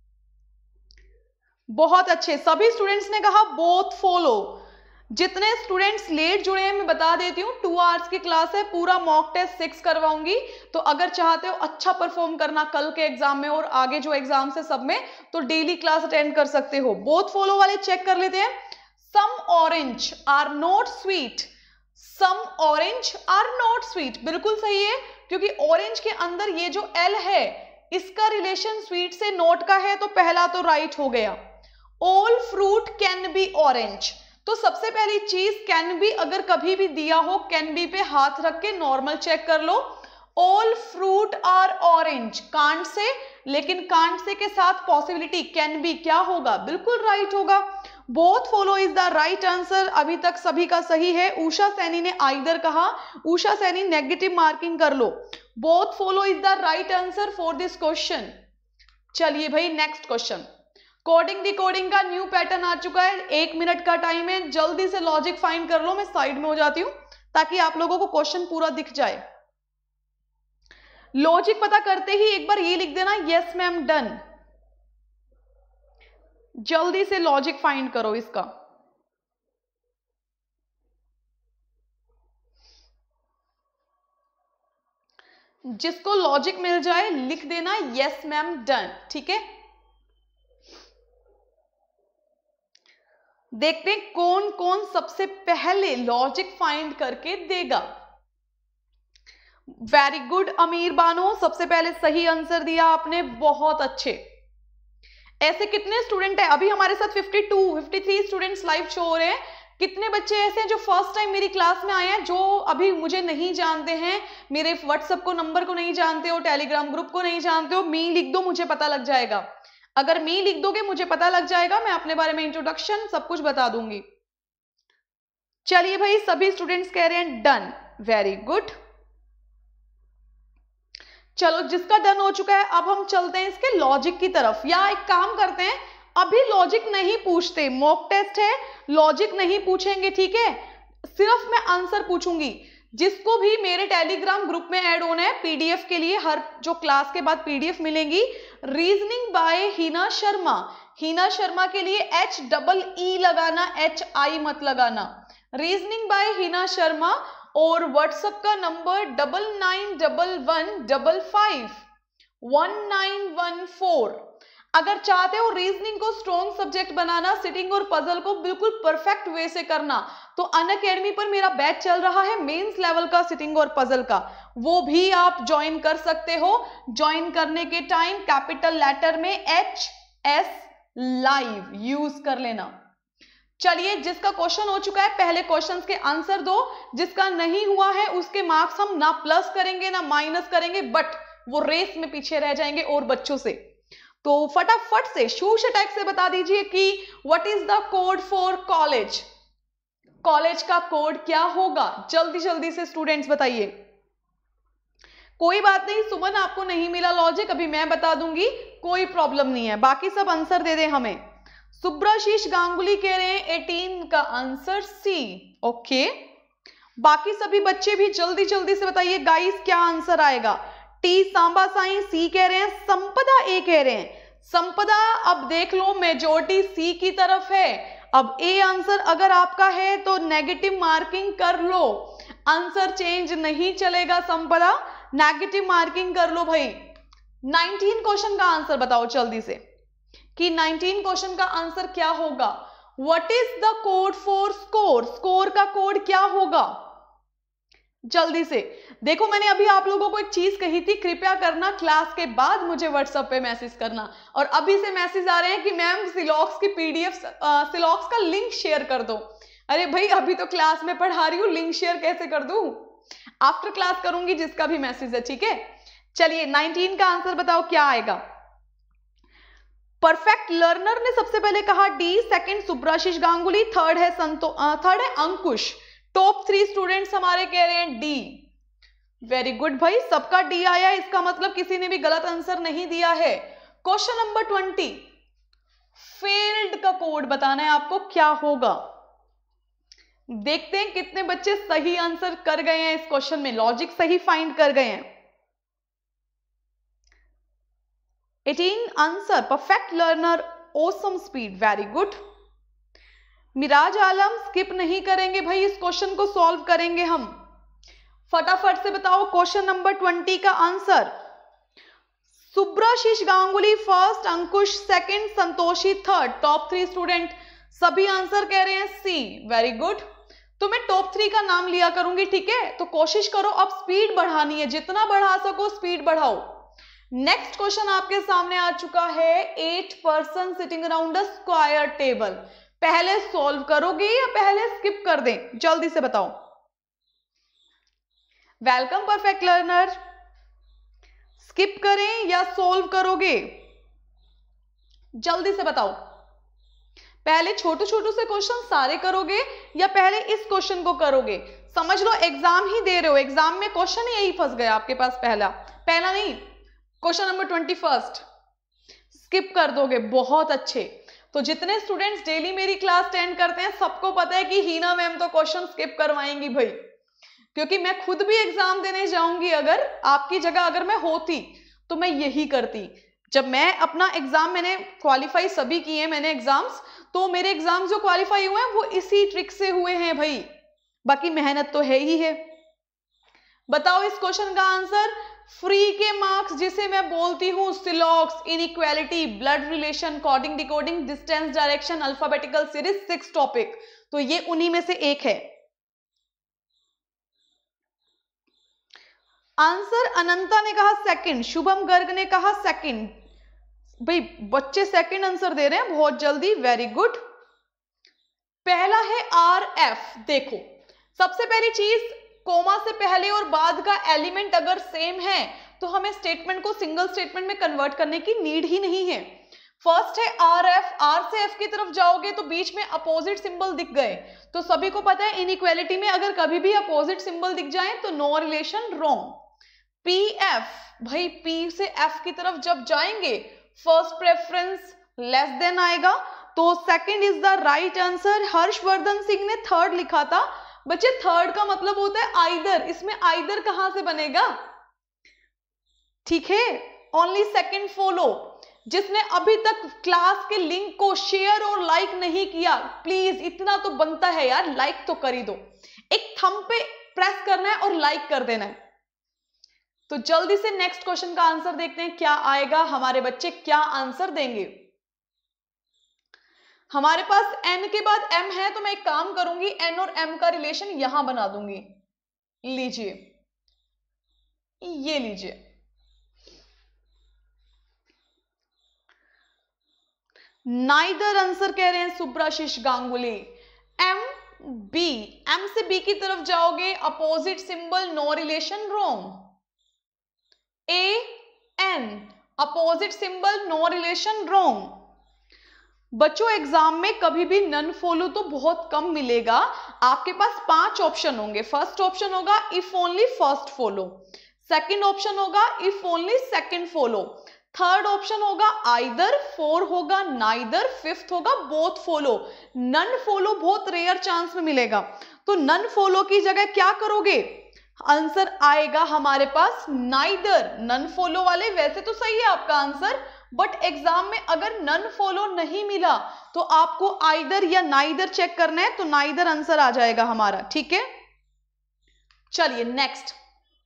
बहुत अच्छे, सभी स्टूडेंट्स ने कहा बोथ फॉलो। जितने स्टूडेंट्स लेट जुड़े हैं मैं बता देती हूँ, 2 आवर्स की क्लास है, पूरा मॉक टेस्ट 6 करवाऊंगी। तो अगर चाहते हो अच्छा परफॉर्म करना कल के एग्जाम में और आगे जो एग्जाम है सब में, तो डेली क्लास अटेंड कर सकते हो। बोथ फॉलो वाले चेक कर लेते हैं। Some orange are not sweet, some orange are not sweet, बिल्कुल सही है, क्योंकि ऑरेंज के अंदर ये जो एल है इसका रिलेशन स्वीट से नोट का है, तो पहला तो राइट हो गया। All fruit can be orange, तो सबसे पहली चीज कैन बी अगर कभी भी दिया हो, कैन बी पे हाथ रख के नॉर्मल चेक कर लो। All fruit are orange, can't say, लेकिन कांट से के साथ पॉसिबिलिटी कैन बी क्या होगा, बिल्कुल राइट होगा। Both follow is the right answer, अभी तक सभी का सही है। उषा सैनी ने आइदर कहा, उषा सैनी नेगेटिव मार्किंग कर लो। Both follow is the right answer for this question. चलिए भाई नेक्स्ट क्वेश्चन, कोडिंग डिकोडिंग का न्यू पैटर्न आ चुका है, 1 मिनट का टाइम है, जल्दी से लॉजिक फाइंड कर लो। मैं साइड में हो जाती हूं ताकि आप लोगों को क्वेश्चन पूरा दिख जाए। लॉजिक पता करते ही एक बार ये लिख देना, यस मैम डन। जल्दी से लॉजिक फाइंड करो इसका। जिसको लॉजिक मिल जाए लिख देना यस मैम डन, ठीक है। देखते हैं कौन कौन सबसे पहले लॉजिक फाइंड करके देगा। वेरी गुड अमीर बानो, सबसे पहले सही आंसर दिया आपने, बहुत अच्छे। ऐसे कितने स्टूडेंट है, अभी हमारे साथ 53 स्टूडेंट्स लाइव शो हो रहे हैं। कितने बच्चे ऐसे हैं जो फर्स्ट टाइम मेरी क्लास में आए हैं, जो अभी मुझे नहीं जानते हैं, मेरे व्हाट्सएप को नंबर को नहीं जानते हो, टेलीग्राम ग्रुप को नहीं जानते हो? मी लिख दो, मुझे पता लग जाएगा। अगर मी लिख दोगे मुझे पता लग जाएगा, मैं अपने बारे में इंट्रोडक्शन सब कुछ बता दूंगी। चलिए भाई, सभी स्टूडेंट्स कह रहे हैं डन, वेरी गुड। चलो जिसका डन हो चुका है, अब हम चलते हैं इसके लॉजिक की तरफ। या एक काम करते हैं, अभी लॉजिक नहीं पूछते, मॉक टेस्ट है, लॉजिक नहीं पूछेंगे, ठीक है। सिर्फ मैं आंसर पूछूंगी। जिसको भी मेरे टेलीग्राम ग्रुप में ऐड होना है, पीडीएफ के लिए हर जो क्लास के बाद पीडीएफ मिलेंगी, रीजनिंग बाय हीना शर्मा। हीना शर्मा के लिए HEE लगाना, HI मत लगाना। रीजनिंग बाय हीना शर्मा, और व्हाट्सएप का नंबर 9911551914। अगर चाहते हो रीजनिंग को स्ट्रॉन्ग सब्जेक्ट बनाना, सिटिंग और पजल को बिल्कुल परफेक्ट वे से करना, तो अनअकैडमी पर मेरा बैच चल रहा है मेंस लेवल का सिटिंग और पजल का, वो भी आप ज्वाइन कर सकते हो। ज्वाइन करने के टाइम कैपिटल लेटर में HS लाइव यूज कर लेना। चलिए, जिसका क्वेश्चन हो चुका है पहले क्वेश्चन के आंसर दो, जिसका नहीं हुआ है उसके मार्क्स हम ना प्लस करेंगे ना माइनस करेंगे, बट वो रेस में पीछे रह जाएंगे और बच्चों से। तो फटाफट से शूश अटैक से बता दीजिए कि what is the code for college. College का कोड क्या होगा, जल्दी जल्दी से स्टूडेंट्स बताइए। कोई बात नहीं सुमन, आपको नहीं मिला लॉजिक, अभी मैं बता दूंगी, कोई प्रॉब्लम नहीं है, बाकी सब आंसर दे दें हमें। सुब्राशीष गांगुली कह रहे हैं 18 का आंसर सी, ओके। बाकी सभी बच्चे भी जल्दी जल्दी से बताइए गाइस क्या आंसर आएगा। टी सांबा साई सी कह रहे हैं, संपदा ए कह रहे हैं। संपदा, अब देख लो मेजॉरिटी सी की तरफ है। अब ए आंसर अगर आपका है तो नेगेटिव मार्किंग कर लो, आंसर चेंज नहीं चलेगा। संपदा नेगेटिव मार्किंग कर लो भाई। 19 क्वेश्चन का आंसर बताओ जल्दी से कि 19 क्वेश्चन का आंसर क्या होगा। What is the code for score, score का कोड क्या होगा, जल्दी से। देखो मैंने अभी आप लोगों को एक चीज कही थी, कृपया करना क्लास के बाद मुझे व्हाट्सएप पे मैसेज करना। और अभी से मैसेज आ रहे हैं कि मैम सिलॉक्स की पीडीएफ, सिलॉक्स का लिंक शेयर कर दो। अरे भाई अभी तो क्लास में पढ़ा रही हूँ, लिंक शेयर कैसे कर दूं, आफ्टर क्लास करूंगी जिसका भी मैसेज है, ठीक है। चलिए 19 का आंसर बताओ क्या आएगा। परफेक्ट लर्नर ने सबसे पहले कहा D, second Subrashish Ganguly, third है अंकुश। टॉप 3 स्टूडेंट्स हमारे कह रहे हैं डी। वेरी गुड भाई, सबका डी आया, इसका मतलब किसी ने भी गलत आंसर नहीं दिया है। क्वेश्चन नंबर 20, फेल्ड का कोड बताना है आपको क्या होगा। देखते हैं कितने बच्चे सही आंसर कर गए हैं इस क्वेश्चन में, लॉजिक सही फाइंड कर गए हैं। 18 answer, perfect learner, awesome speed, very good. Miraj Alam, skip नहीं करेंगे भाई, इस क्वेश्चन को सॉल्व करेंगे हम। फटाफट से बताओ क्वेश्चन नंबर 20 का answer. Subrashish Ganguly first, Ankush second, Santoshi third. Top 3 student सभी आंसर कह रहे हैं सी, वेरी गुड। तो मैं टॉप 3 का नाम लिया करूंगी, ठीक है? तो कोशिश करो, अब स्पीड बढ़ानी है, जितना बढ़ा सको स्पीड बढ़ाओ। नेक्स्ट क्वेश्चन आपके सामने आ चुका है, 8 person sitting around a square table. पहले सॉल्व करोगे या पहले स्किप कर दें? जल्दी से बताओ। Welcome perfect learner. स्किप करें या सॉल्व करोगे? जल्दी से बताओ। पहले छोटे छोटे से क्वेश्चन सारे करोगे या पहले इस क्वेश्चन को करोगे? समझ लो एग्जाम ही दे रहे हो, एग्जाम में क्वेश्चन यही फंस गया आपके पास। पहला नहीं, क्वेश्चन नंबर 21 स्किप कर दोगे। बहुत अच्छे। तो जितने स्टूडेंट्स डेली मेरी क्लास अटेंड करते हैं सबको पता है कि हीना मैम तो क्वेश्चन स्किप करवाएंगी भाई, क्योंकि मैं खुद भी एग्जाम देने जाऊंगी। अगर आपकी जगह अगर मैं होती तो मैं यही करती। जब मैं अपना एग्जाम, मैंने क्वालिफाई सभी किए मैंने एग्जाम्स, तो मेरे एग्जाम जो क्वालिफाई हुए हैं वो इसी ट्रिक से हुए हैं भाई, बाकी मेहनत तो है ही है। बताओ इस क्वेश्चन का आंसर। फ्री के मार्क्स जिसे मैं बोलती हूँ सिलॉक्स, inequality, blood relation, coding decoding, distance direction, alphabetical series, 6 topic, तो ये उन्हीं में से एक है। आंसर अनंता ने कहा सेकंड, शुभम गर्ग ने कहा सेकंड। भाई बच्चे सेकंड आंसर दे रहे हैं बहुत जल्दी, वेरी गुड। पहला है RF। देखो सबसे पहली चीज, कोमा से पहले और बाद का एलिमेंट अगर सेम है तो हमें स्टेटमेंट को सिंगल स्टेटमेंट में कन्वर्ट करने की नीड ही नहीं है। फर्स्ट है RF, R से F की तरफ जाओगे तो बीच में अपोजिट सिंबल दिख गए, तो सभी को पता है इनइक्वालिटी में अगर कभी भी अपोजिट सिंबल दिख जाए तो नो रिलेशन, रॉन्ग। PF, भाई P से F की तरफ जब जाएंगे फर्स्ट प्रेफरेंस लेस देन आएगा, तो second is the right answer. Harshvardhan Singh ने थर्ड लिखा था। बच्चे थर्ड का मतलब होता है आइदर, इसमें आइदर कहां से बनेगा? ठीक है, ओनली सेकंड फॉलो। जिसने अभी तक क्लास के लिंक को शेयर और लाइक नहीं किया, प्लीज इतना तो बनता है यार, लाइक तो कर ही दो। एक थंब पे प्रेस करना है और लाइक कर देना है। तो जल्दी से नेक्स्ट क्वेश्चन का आंसर देखते हैं क्या आएगा, हमारे बच्चे क्या आंसर देंगे। हमारे पास N के बाद M है, तो मैं एक काम करूंगी, N और M का रिलेशन यहां बना दूंगी। लीजिए, ये लीजिए, नाइदर आंसर कह रहे हैं सुब्राशीष गांगुली। M से B की तरफ जाओगे, opposite symbol, no relation, wrong. AN, opposite symbol, no relation, wrong. बच्चों एग्जाम में कभी भी नन फॉलो तो बहुत कम मिलेगा। आपके पास 5 ऑप्शन होंगे। फर्स्ट ऑप्शन होगा if only first follow, second option होगा if only second follow, third option होगा आइदर, फोर होगा नाइदर, फिफ्थ होगा बोथ फॉलो। नन फॉलो बहुत रेयर चांस में मिलेगा, तो नन फॉलो की जगह क्या करोगे? आंसर आएगा हमारे पास नाइदर। नन फॉलो वाले वैसे तो सही है आपका आंसर, बट एग्जाम में अगर नन फॉलो नहीं मिला तो आपको आइदर या नाइदर चेक करना है, तो नाइदर आंसर आ जाएगा हमारा। ठीक है, चलिए नेक्स्ट,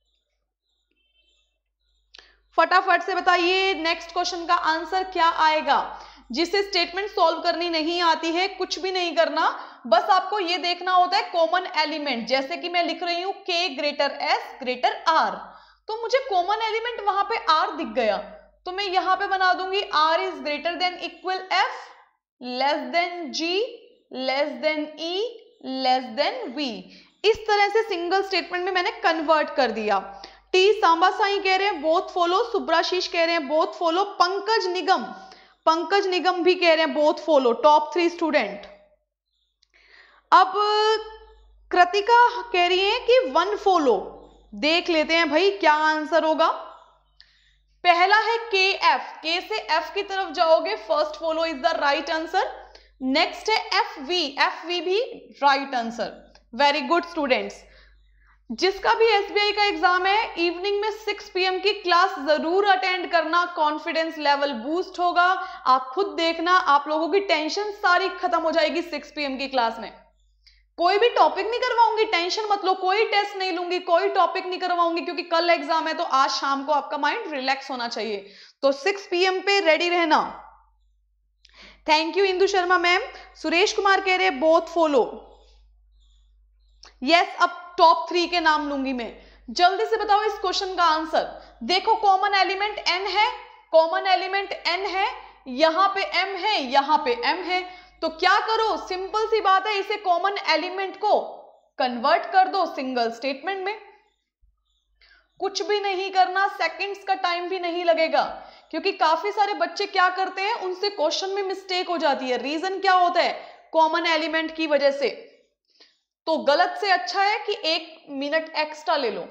फटाफट से बताइए नेक्स्ट क्वेश्चन का आंसर क्या आएगा। जिसे स्टेटमेंट सॉल्व करनी नहीं आती है कुछ भी नहीं करना, बस आपको ये देखना होता है कॉमन एलिमेंट। जैसे कि मैं लिख रही हूं K greater S greater R, तो मुझे कॉमन एलिमेंट वहां पे R दिख गया, तो मैं यहां पे बना दूंगी R is greater than equal F, less than G, less than E, less than V। इस तरह से सिंगल स्टेटमेंट में मैंने कन्वर्ट कर दिया। टी सांबा साई कह रहे हैं बोथ फॉलो, सुब्राशीष कह रहे हैं बोथ फॉलो, पंकज निगम भी कह रहे हैं बोथ फॉलो, टॉप 3 स्टूडेंट। अब कृतिका कह रही है कि 1 फॉलो। देख लेते हैं भाई क्या आंसर होगा। पहला है KF, K से F की तरफ जाओगे, first follow is the right answer. Next है FV भी right answer. Very good students. जिसका भी SBI का एग्जाम है, इवनिंग में 6 PM की क्लास जरूर अटेंड करना, कॉन्फिडेंस लेवल बूस्ट होगा। आप खुद देखना, आप लोगों की टेंशन सारी खत्म हो जाएगी 6 PM की क्लास में। कोई भी टॉपिक नहीं करवाऊंगी, टेंशन मत लो, कोई टेस्ट नहीं लूंगी, कोई टॉपिक नहीं करवाऊंगी, क्योंकि कल एग्जाम है, तो आज शाम को आपका माइंड रिलैक्स होना चाहिए। तो 6 PM पे रेडी रहना। Thank you Indu Sharma ma'am. Suresh Kumar कह रहे हैं बोथ फॉलो। यस, अब टॉप 3 के नाम लूंगी मैं। जल्दी से बताओ इस क्वेश्चन का आंसर। देखो कॉमन एलिमेंट n है, कॉमन एलिमेंट n है, यहां पे m है, यहां पे m है, तो क्या करो, सिंपल सी बात है, इसे कॉमन एलिमेंट को कन्वर्ट कर दो सिंगल स्टेटमेंट में। कुछ भी नहीं करना, सेकंड्स का टाइम भी नहीं लगेगा, क्योंकि काफी सारे बच्चे क्या करते हैं, उनसे क्वेश्चन में मिस्टेक हो जाती है। रीजन क्या होता है, कॉमन एलिमेंट की वजह से। तो गलत से अच्छा है कि 1 मिनट एक्स्ट्रा ले लो।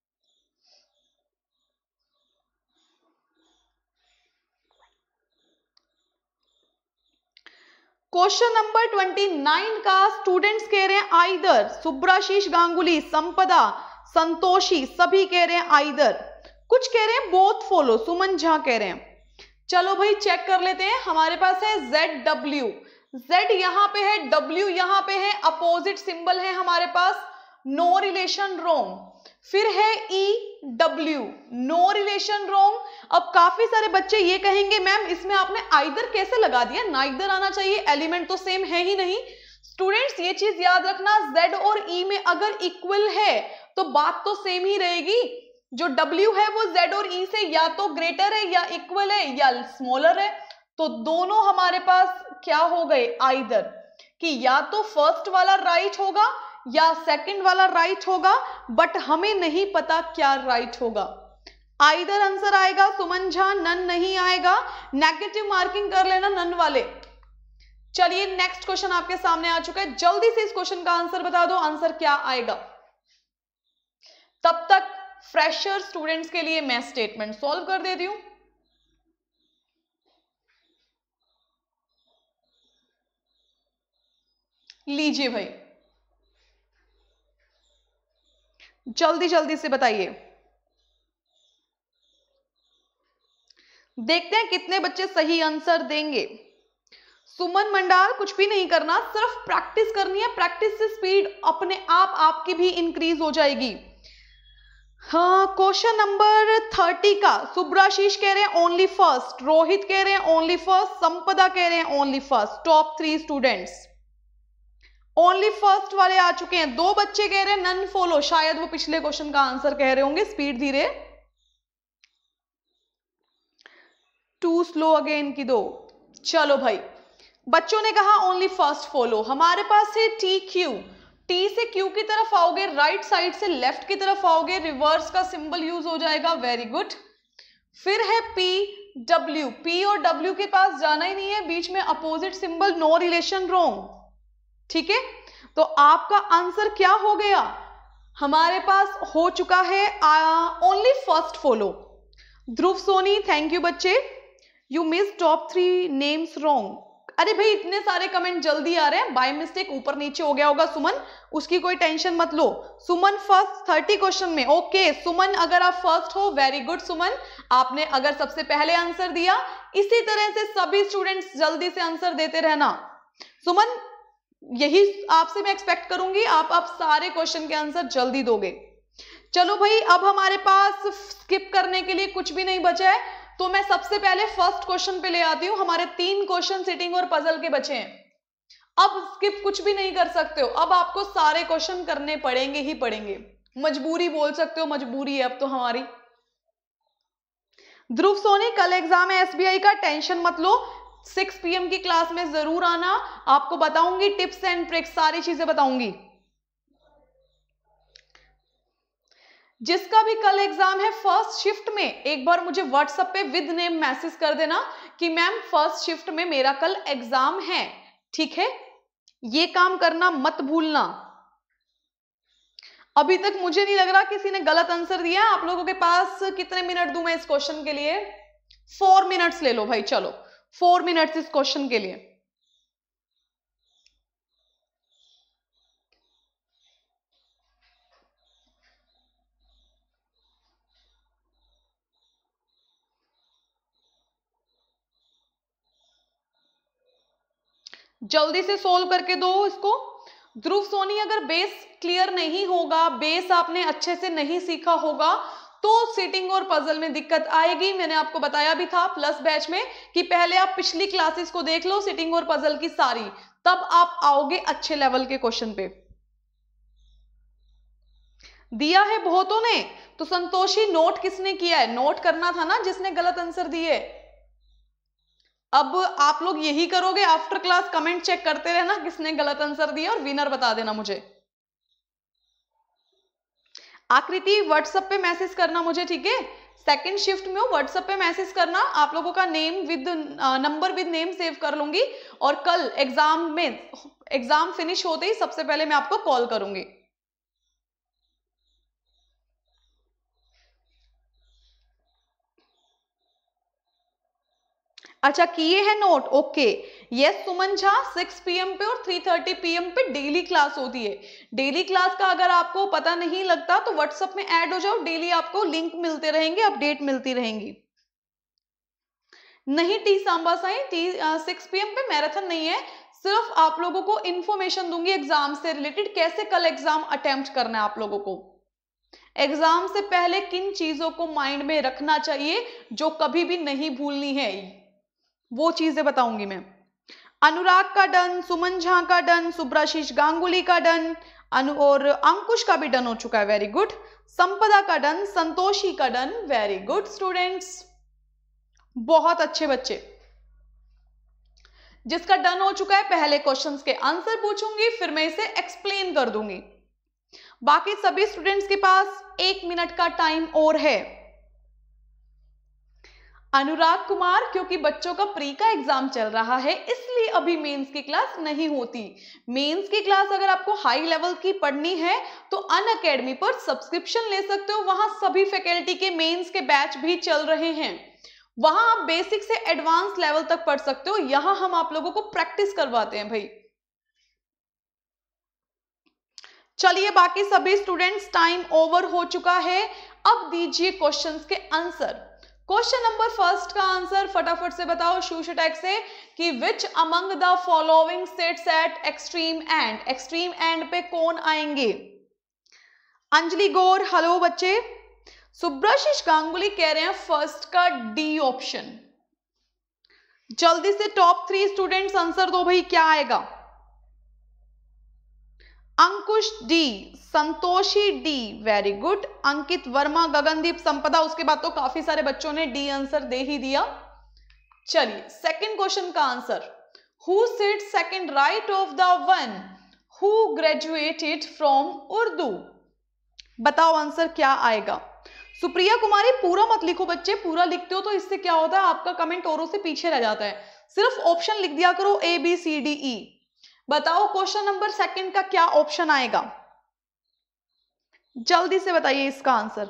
क्वेश्चन नंबर 29 का स्टूडेंट्स कह रहे हैं आइदर, सुब्राशीष गांगुली, संपदा, संतोषी, सभी कह रहे हैं आइदर, कुछ कह रहे हैं बोथ फॉलो, सुमन झा कह रहे हैं। चलो भाई चेक कर लेते हैं। हमारे पास है ZW, Z यहां पे है, W यहां पे है, अपोजिट सिंबल है हमारे पास, नो रिलेशन रोंग। फिर है EW, नो रिलेशन रोंग। अब काफी सारे बच्चे ये कहेंगे मैम इसमें आपने आइदर कैसे लगा दिया, नाइदर आना चाहिए, एलिमेंट तो सेम है ही नहीं। स्टूडेंट्स ये चीज याद रखना, Z और E में अगर इक्वल है तो बात तो सेम ही रहेगी। जो W है वो Z और E से या तो ग्रेटर है या इक्वल है या स्मॉलर है, तो दोनों हमारे पास क्या हो गए, आइदर, कि या तो फर्स्ट वाला राइट होगा या सेकंड वाला राइट होगा, बट हमें नहीं पता क्या राइट होगा। आइदर आंसर आएगा सुमन झा, नन नहीं आएगा, नेगेटिव मार्किंग कर लेना नन वाले। चलिए नेक्स्ट क्वेश्चन आपके सामने आ चुका है, जल्दी से इस क्वेश्चन का आंसर बता दो, आंसर क्या आएगा। तब तक फ्रेशर स्टूडेंट्स के लिए मैं स्टेटमेंट सॉल्व कर देती हूं। लीजिए भाई, जल्दी जल्दी से बताइए, देखते हैं कितने बच्चे सही आंसर देंगे। सुमन मंडाल, कुछ भी नहीं करना, सिर्फ प्रैक्टिस करनी है, प्रैक्टिस से स्पीड अपने आप आपकी भी इंक्रीज हो जाएगी। हाँ, क्वेश्चन नंबर 30 का सुब्राशीष कह रहे हैं ओनली फर्स्ट, रोहित कह रहे हैं ओनली फर्स्ट, संपदा कह रहे हैं only first. Top 3 students only first वाले आ चुके हैं। 2 बच्चे कह रहे हैं नन फॉलो, शायद वो पिछले क्वेश्चन का आंसर कह रहे होंगे, स्पीड धीरे, टू स्लो अगेन की 2। चलो भाई, बच्चों ने कहा ओनली फर्स्ट फॉलो। हमारे पास है TQ, T से Q की तरफ आओगे, राइट साइड से लेफ्ट की तरफ आओगे, रिवर्स का सिंबल यूज हो जाएगा, वेरी गुड। फिर है PW, P और W के पास जाना ही नहीं है, बीच में opposite symbol, no relation wrong, ठीक है। तो आपका आंसर क्या हो गया, हमारे पास हो चुका है only first follow. Dhruv Soni, thank you बच्चे, you miss top 3 names wrong. अरे भाई इतने सारे कमेंट जल्दी आ रहे हैं, बाय मिस्टेक ऊपर नीचे हो गया होगा सुमन, उसकी कोई टेंशन मत लो। सुमन फर्स्ट 30 क्वेश्चन में, ओके सुमन, अगर आप फर्स्ट हो वेरी गुड सुमन, आपने अगर सबसे पहले आंसर दिया, इसी तरह से सभी स्टूडेंट्स जल्दी से आंसर देते रहना। सुमन यही आपसे मैं एक्सपेक्ट करूंगी, आप सारे क्वेश्चन के आंसर जल्दी दोगे। चलो भाई, अब हमारे पास स्किप करने के लिए कुछ भी नहीं बचा है, तो मैं सबसे पहले फर्स्ट क्वेश्चन पे ले आती हूं। हमारे 3 क्वेश्चन सिटिंग और पजल के बचे हैं। अब स्किप कुछ भी नहीं कर सकते हो, अब आपको सारे क्वेश्चन करने पड़ेंगे ही पड़ेंगे, मजबूरी बोल सकते हो, मजबूरी है अब तो हमारी। ध्रुव सोनी, कल एग्जाम है SBI का, टेंशन मत लो, 6 PM की क्लास में जरूर आना, आपको बताऊंगी टिप्स एंड ट्रिक्स, सारी चीजें बताऊंगी। जिसका भी कल एग्जाम है फर्स्ट शिफ्ट में, एक बार मुझे व्हाट्सएप पे विद नेम मैसेज कर देना कि मैम फर्स्ट शिफ्ट में मेरा कल एग्जाम है, ठीक है, ये काम करना मत भूलना। अभी तक मुझे नहीं लग रहा किसी ने गलत आंसर दिया। आप लोगों के पास कितने मिनट दूं मैं इस क्वेश्चन के लिए, 4 मिनट्स ले लो भाई, चलो 4 मिनट्स इस क्वेश्चन के लिए। जल्दी से सोल्व करके दो इसको। ध्रुव सोनी, अगर बेस क्लियर नहीं होगा, बेस आपने अच्छे से नहीं सीखा होगा, तो सिटिंग और पजल में दिक्कत आएगी। मैंने आपको बताया भी था प्लस बैच में कि पहले आप पिछली क्लासेस को देख लो, सिटिंग और पजल की सारी, तब आप आओगे अच्छे लेवल के क्वेश्चन पे। दिया है बहुतों ने, तो संतोषी नोट किसने किया है? नोट करना था ना जिसने गलत आंसर दिए। अब आप लोग यही करोगे, आफ्टर क्लास कमेंट चेक करते रहना किसने गलत आंसर दिया और विनर बता देना मुझे। आकृति व्हाट्सएप पे मैसेज करना मुझे, ठीक है? सेकंड शिफ्ट में हो, व्हाट्सएप पे मैसेज करना, आप लोगों का name with number with name save कर लूंगी और कल एग्जाम फिनिश होते ही सबसे पहले मैं आपको कॉल करूंगी। अच्छा किए हैं note, okay. Yes Suman Jha, 6 PM पे और 3:30 PM पे डेली क्लास होती है। डेली क्लास का अगर आपको पता नहीं लगता तो व्हाट्सएप में ऐड हो जाओ, डेली आपको लिंक मिलते रहेंगे, अपडेट मिलती रहेंगी। नहीं टी सांबा साई, 6 PM पे मैराथन नहीं है, सिर्फ आप लोगों को इंफॉर्मेशन दूंगी एग्जाम से रिलेटेड, कैसे कल एग्जाम अटेम्प्ट करना है आप लोगों को, एग्जाम से पहले किन चीजों को माइंड में रखना चाहिए जो कभी भी नहीं भूलनी है, वो चीजें बताऊंगी मैं। अनुराग का डन, सुमन झा का डन, सुब्राशीष गांगुली का डन, और अंकुश का भी डन हो चुका है, वेरी गुड। संपदा का डन, संतोषी का डन, वेरी गुड स्टूडेंट्स, बहुत अच्छे बच्चे। जिसका डन हो चुका है पहले क्वेश्चंस के आंसर पूछूंगी, फिर मैं इसे एक्सप्लेन कर दूंगी। बाकी सभी स्टूडेंट्स के पास 1 मिनट का टाइम और है। अनुराग कुमार, क्योंकि बच्चों का प्री का एग्जाम चल रहा है इसलिए अभी मेंस की क्लास नहीं होती। मेंस की क्लास अगर आपको हाई लेवल की पढ़नी है तो अनअकैडमी पर सब्सक्रिप्शन ले सकते हो, वहां सभी फैकल्टी के मेंस के बैच भी चल रहे हैं, वहां आप बेसिक से एडवांस लेवल तक पढ़ सकते हो। यहां हम आप लोगों को प्रैक्टिस करवाते हैं भाई। चलिए बाकी सभी स्टूडेंट्स, टाइम ओवर हो चुका है, अब दीजिए क्वेश्चंस के आंसर। क्वेश्चन नंबर फर्स्ट का आंसर फटाफट से बताओ शूश अटैक से कि which among the following sits at extreme end, extreme end पे कौन आएंगे? अंजलि गौर, हेलो बच्चे। सुब्राशीष गांगुली कह रहे हैं फर्स्ट का डी ऑप्शन। जल्दी से टॉप 3 स्टूडेंट्स आंसर दो भाई, क्या आएगा? Ankush D, Santoshi D, very good. Ankit Verma, Gagandeep, Sampada, उसके बाद तो काफी सारे बच्चों ने डी आंसर दे ही दिया। चलिए सेकंड क्वेश्चन का answer, who sit second right of the one who graduated from Urdu? बताओ आंसर क्या आएगा? सुप्रिया कुमारी, पूरा मत लिखो बच्चे, पूरा लिखते हो तो इससे क्या होता है आपका कमेंट औरों से पीछे रह जाता है, सिर्फ ऑप्शन लिख दिया करो ABCDE। बताओ क्वेश्चन नंबर सेकंड का क्या ऑप्शन आएगा? जल्दी से बताइए इसका आंसर,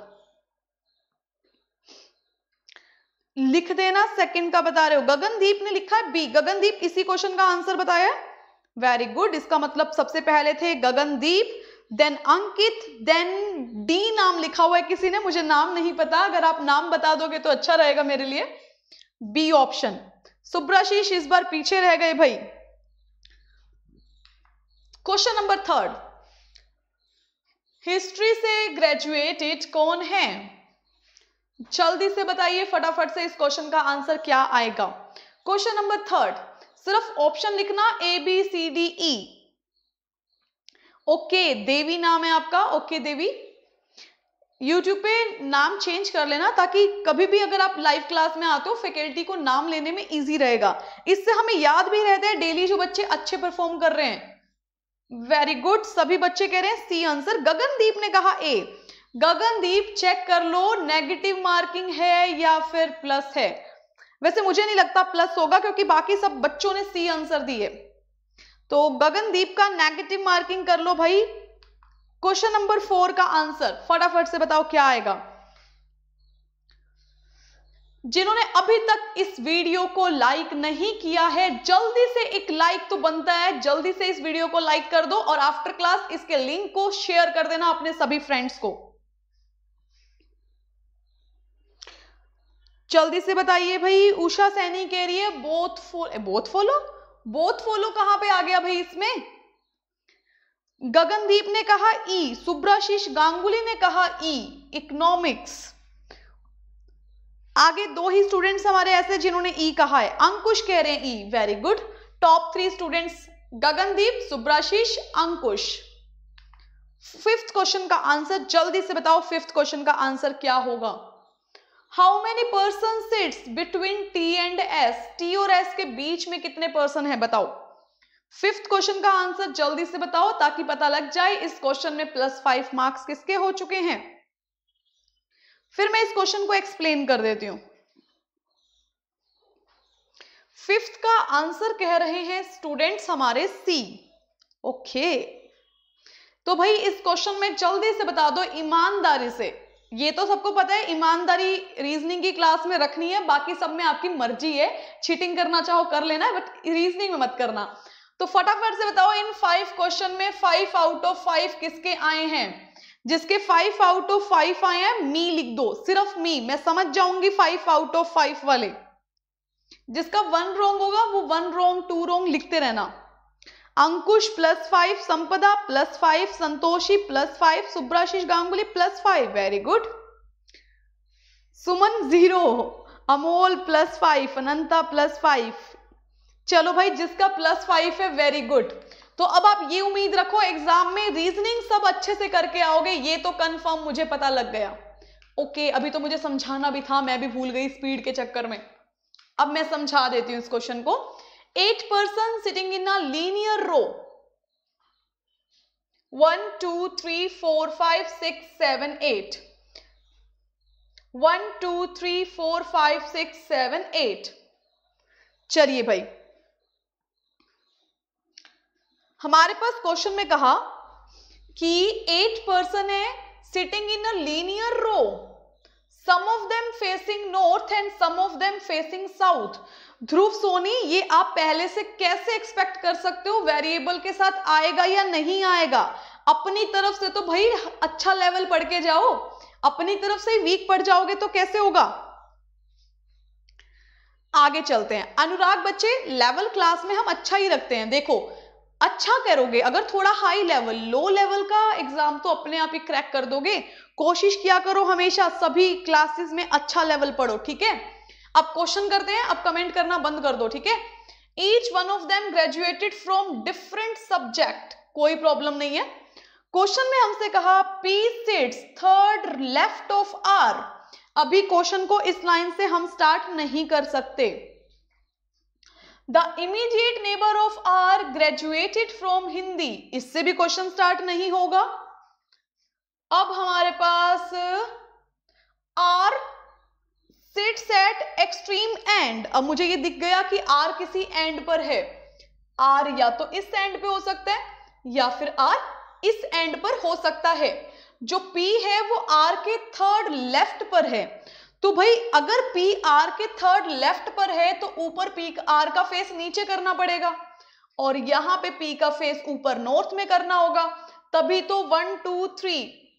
लिख देना। सेकंड का बता रहे हो, गगनदीप ने लिखा है बी। गगनदीप इसी क्वेश्चन का आंसर बताया, वेरी गुड। इसका मतलब सबसे पहले थे Gagandeep, then Ankit, then D नाम लिखा हुआ है किसी ने, मुझे नाम नहीं पता, अगर आप नाम बता दोगे तो अच्छा रहेगा मेरे लिए। B option. सुब्राशीष इस बार पीछे रह गए भाई। क्वेश्चन नंबर थर्ड, हिस्ट्री से ग्रेजुएटेड कौन है? जल्दी से बताइए फटाफट से इस क्वेश्चन का आंसर क्या आएगा? क्वेश्चन नंबर थर्ड, सिर्फ ऑप्शन लिखना ABCDE। ओके देवी नाम है आपका, ओके देवी। यूट्यूब पे नाम चेंज कर लेना ताकि कभी भी अगर आप लाइव क्लास में आते हो फैकल्टी को नाम लेने में इजी रहेगा, इससे हमें याद भी रहता है डेली जो बच्चे अच्छे परफॉर्म कर रहे हैं। वेरी गुड, सभी बच्चे कह रहे हैं सी आंसर। गगनदीप ने कहा ए। गगनदीप चेक कर लो नेगेटिव मार्किंग है या फिर प्लस है। वैसे मुझे नहीं लगता प्लस होगा क्योंकि बाकी सब बच्चों ने सी आंसर दिए, तो गगनदीप का नेगेटिव मार्किंग कर लो भाई। क्वेश्चन नंबर 4 का आंसर फटाफट से बताओ क्या आएगा? जिन्होंने अभी तक इस वीडियो को लाइक नहीं किया है जल्दी से, एक लाइक तो बनता है, जल्दी से इस वीडियो को लाइक कर दो और आफ्टर क्लास इसके लिंक को शेयर कर देना अपने सभी फ्रेंड्स को। जल्दी से बताइए भाई। उषा सैनी कह रही है बोथ फॉलो कहां पे आ गया भाई इसमें? गगनदीप ने कहा ई, सुब्राशीष गांगुली ने कहा ई, इकोनॉमिक्स। आगे 2 ही स्टूडेंट्स हमारे ऐसे जिन्होंने ई कहा है। अंकुश कह रहे हैं E, very good. Top 3 students Gagandeep, Subrashish, Ankush. Fifth question का आंसर जल्दी से बताओ, फिफ्थ क्वेश्चन का आंसर क्या होगा? How many person sits between T and S? T और एस के बीच में कितने पर्सन है बताओ? फिफ्थ क्वेश्चन का आंसर जल्दी से बताओ ताकि पता लग जाए इस क्वेश्चन में +5 मार्क्स किसके हो चुके हैं। फिर मैं इस क्वेश्चन को एक्सप्लेन कर देती हूं। फिफ्थ का आंसर कह रहे हैं स्टूडेंट्स हमारे सी। ओके, तो भाई इस क्वेश्चन में जल्दी से बता दो ईमानदारी से। ये तो सबको पता है ईमानदारी रीजनिंग की क्लास में रखनी है, बाकी सब में आपकी मर्जी है, चीटिंग करना चाहो कर लेना, बट रीजनिंग में मत करना। तो फटाफट से बताओ इन 5 क्वेश्चन में 5 आउट ऑफ 5 किसके आए हैं? जिसके 5 आउट ऑफ 5 आए हैं मी लिख दो, सिर्फ मी, मैं समझ जाऊंगी 5 आउट ऑफ 5 वाले। जिसका 1 रॉन्ग होगा वो 1 रॉन्ग 2 रॉन्ग लिखते रहना। अंकुश +5, संपदा +5, संतोषी +5, सुब्राशीष गांगुली +5, वेरी गुड। सुमन 0, अमोल +5, अनंता +5। चलो भाई जिसका +5 है वेरी गुड। तो अब आप ये उम्मीद रखो एग्जाम में रीजनिंग सब अच्छे से करके आओगे, ये तो कंफर्म मुझे पता लग गया। ओके, अभी तो मुझे समझाना भी था, मैं भी भूल गई स्पीड के चक्कर में। अब मैं समझा देती हूं इस क्वेश्चन को। 8 person sitting in a linear row 1 2 3 4 5 6 7 8 1 2 3 4 5 6 7 8। चलिए भाई, हमारे पास क्वेश्चन में कहा कि 8 पर्सन है sitting in a linear row, some of them facing north and some of them facing south. Dhruv Soni, ये आप पहले से कैसे एक्सपेक्ट कर सकते हो वेरिएबल के साथ आएगा या नहीं आएगा? अपनी तरफ से तो भाई अच्छा लेवल पढ़ के जाओ, अपनी तरफ से वीक पढ़ जाओगे तो कैसे होगा? आगे चलते हैं। अनुराग बच्चे, लेवल क्लास में हम अच्छा ही रखते हैं। देखो अच्छा करोगे, अगर थोड़ा हाई लेवल, लो लेवल का एग्जाम तो अपने आप ही क्रैक कर दोगे। कोशिश किया करो हमेशा सभी क्लासेस में अच्छा लेवल पढ़ो, ठीक है? अब क्वेश्चन करते हैं, अब कमेंट करना बंद कर दो, ठीक है? Each one of them graduated from different subject, कोई प्रॉब्लम नहीं है। क्वेश्चन में हमसे कहा P sits third left of R. अभी क्वेश्चन को इस लाइन से हम स्टार्ट नहीं कर सकते। The immediate neighbour of R graduated from Hindi, इससे भी क्वेश्चन स्टार्ट नहीं होगा। अब हमारे पास R sits at extreme end. अब मुझे ये दिख गया कि आर किसी एंड पर है। आर या तो इस एंड पे हो सकता है या फिर आर इस एंड पर हो सकता है। जो पी है वो आर के थर्ड लेफ्ट पर है। तो भाई अगर पी आर के थर्ड लेफ्ट पर है तो ऊपर पी आर का फेस नीचे करना पड़ेगा और यहां पे पी का फेस ऊपर नॉर्थ में करना होगा। तभी तो 1 2 3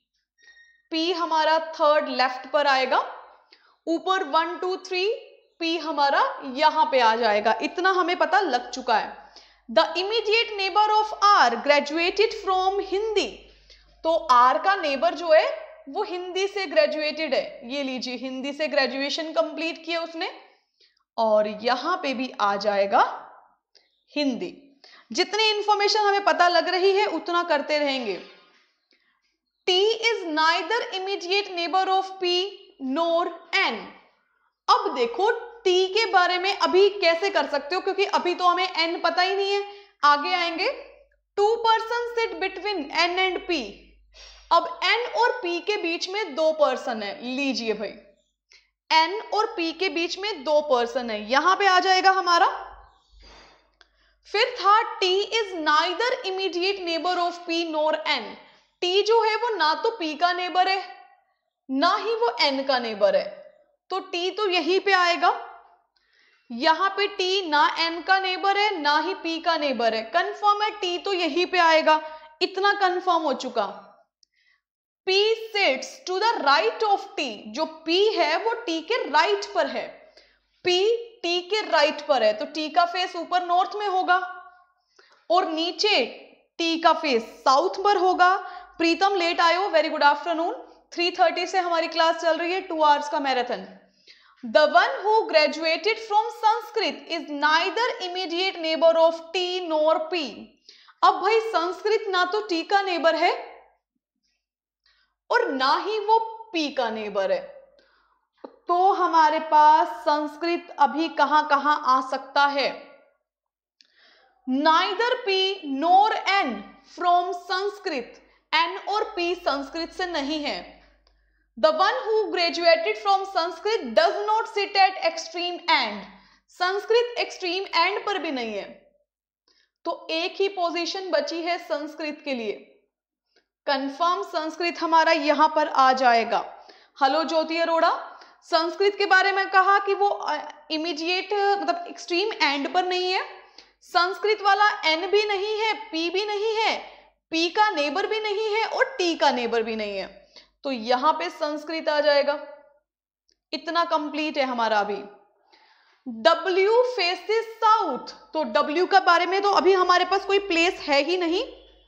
पी हमारा थर्ड लेफ्ट पर आएगा, ऊपर 1 2 3 पी हमारा यहां पे आ जाएगा। इतना हमें पता लग चुका है। The immediate neighbour of R graduated from Hindi, तो आर का नेबर जो है वो हिंदी से ग्रेजुएटेड है। ये लीजिए, हिंदी से ग्रेजुएशन कंप्लीट किया उसने और यहां पे भी आ जाएगा हिंदी। जितनी इंफॉर्मेशन हमें पता लग रही है उतना करते रहेंगे। T is neither immediate neighbor of P nor N। अब देखो T के बारे में अभी कैसे कर सकते हो, क्योंकि अभी तो हमें N पता ही नहीं है, आगे आएंगे। 2 person sit between N and P। अब N और P के बीच में 2 पर्सन है। लीजिए भाई, N और P के बीच में 2 पर्सन है, यहां पे आ जाएगा हमारा। फिर था T is neither immediate neighbor of P nor N। T जो है वो ना तो P का नेबर है ना ही वो N का नेबर है, तो T तो यहीं पे आएगा। यहां पे T ना N का नेबर है ना ही P का नेबर है, कंफर्म है T तो यहीं पे आएगा। इतना कंफर्म हो चुका। P sits to the right of T, जो P है वो T के राइट पर है। P T के राइट पर है तो T का फेस ऊपर नॉर्थ में होगा और नीचे T का फेस साउथ पर होगा। प्रीतम लेट आए हो, वेरी गुड आफ्टरनून। 3:30 से हमारी क्लास चल रही है, 2 आवर्स का marathon. The one who graduated from Sanskrit is neither immediate neighbour of T nor P। अब भाई संस्कृत ना तो T का नेबर है और ना ही वो पी का नेबर है। तो हमारे पास संस्कृत अभी कहां कहां आ सकता है? Neither P nor N from Sanskrit, N और पी संस्कृत से नहीं है। The one who graduated from Sanskrit does not sit at extreme end, Sanskrit extreme end पर भी नहीं है। तो एक ही पोजीशन बची है संस्कृत के लिए। कंफर्म संस्कृत हमारा यहां पर आ जाएगा। हेलो ज्योति अरोड़ा, संस्कृत के बारे में कहा कि वो इमीडिएट मतलब एक्सट्रीम एंड पर नहीं है। संस्कृत वाला एन भी नहीं है, पी भी नहीं है, पी का नेबर भी नहीं है और टी का नेबर भी नहीं है। तो यहां पे संस्कृत आ जाएगा। इतना कंप्लीट है हमारा अभी। W फेसेस साउथ, तो W का बारे में तो अभी हमारे पास कोई प्लेस है ही नहीं।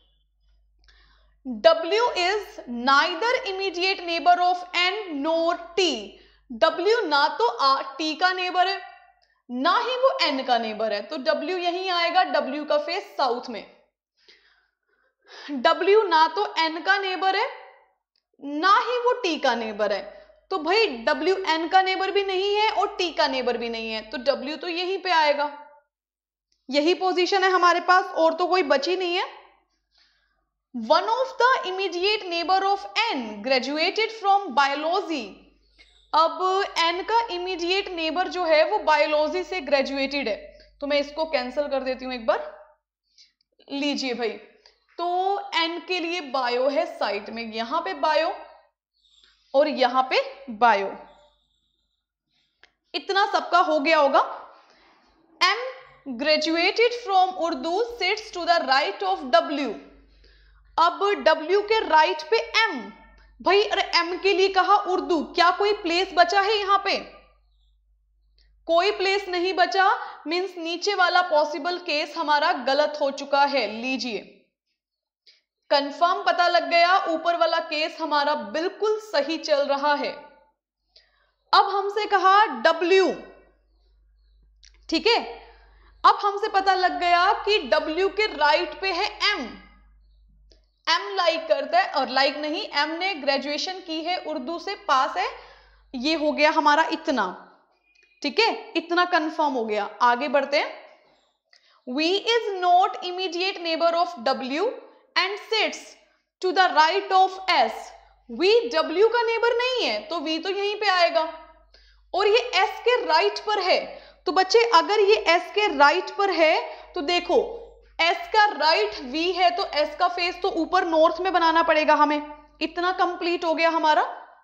W is neither immediate neighbour of N nor T। W ना तो T का नेबर है ना ही वो N का नेबर है, तो W यहीं आएगा, W का फेस साउथ में। W ना तो N का नेबर है ना ही वो T का नेबर है, तो भाई W N का नेबर भी नहीं है और T का नेबर भी नहीं है, तो W तो यहीं पे आएगा। यही पोजीशन है हमारे पास, और तो कोई बची नहीं है। One of the immediate neighbour of N graduated from biology. अब N का इमीडिएट नेबर जो है वो बायोलॉजी से ग्रेजुएटेड है, तो मैं इसको कैंसिल कर देती हूं एक बार। लीजिए भाई, तो N के लिए बायो है साइड में, यहां पे बायो और यहां पे बायो। इतना सबका हो गया होगा। M graduated from Urdu sits to the right of W। अब W के राइट पे M, भाई अरे M के लिए कहा उर्दू, क्या कोई प्लेस बचा है यहां पे? कोई प्लेस नहीं बचा, मींस नीचे वाला पॉसिबल केस हमारा गलत हो चुका है। लीजिए, कंफर्म पता लग गया, ऊपर वाला केस हमारा बिल्कुल सही चल रहा है। अब हमसे कहा W, ठीक है। अब हमसे पता लग गया कि W के राइट पे है M। M लाइक करता है, और लाइक नहीं, M ने ग्रेजुएशन की है, उर्दू से पास है। ये हो गया हमारा इतना, ठीक है, इतना कंफर्म हो गया। आगे बढ़ते हैं। V is not immediate neighbor of W and sits to the right of S। V W का नेबर नहीं है, तो V तो यहीं पे आएगा, और ये S के राइट पर है। तो बच्चे अगर ये S के राइट पर है तो देखो S का राइट V है, तो S का फेस तो ऊपर नॉर्थ में बनाना पड़ेगा हमें। इतना कंप्लीट हो गया हमारा।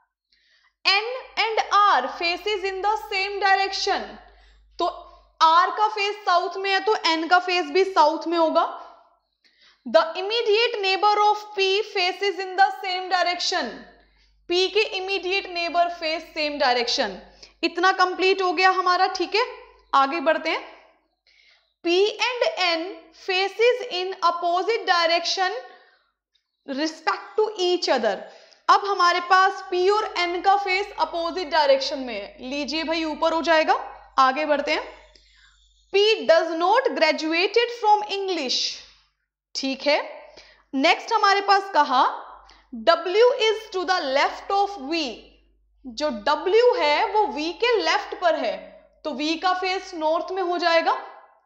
N and R faces in the same direction, तो R का फेस साउथ में है तो N का फेस भी साउथ में होगा। The immediate neighbor of P faces in the same direction, P के immediate neighbor face same direction। इतना कंप्लीट हो गया हमारा, ठीक है। आगे बढ़ते हैं। P and N faces in opposite direction respect to each other। अब हमारे पास P और N का फेस अपोजिट डायरेक्शन में है। लीजिए भाई, ऊपर हो जाएगा। आगे बढ़ते हैं। P does not graduated from English, ठीक है। नेक्स्ट हमारे पास कहा W is to the left of V। जो W है वो V के लेफ्ट पर है, तो V का फेस नॉर्थ में हो जाएगा।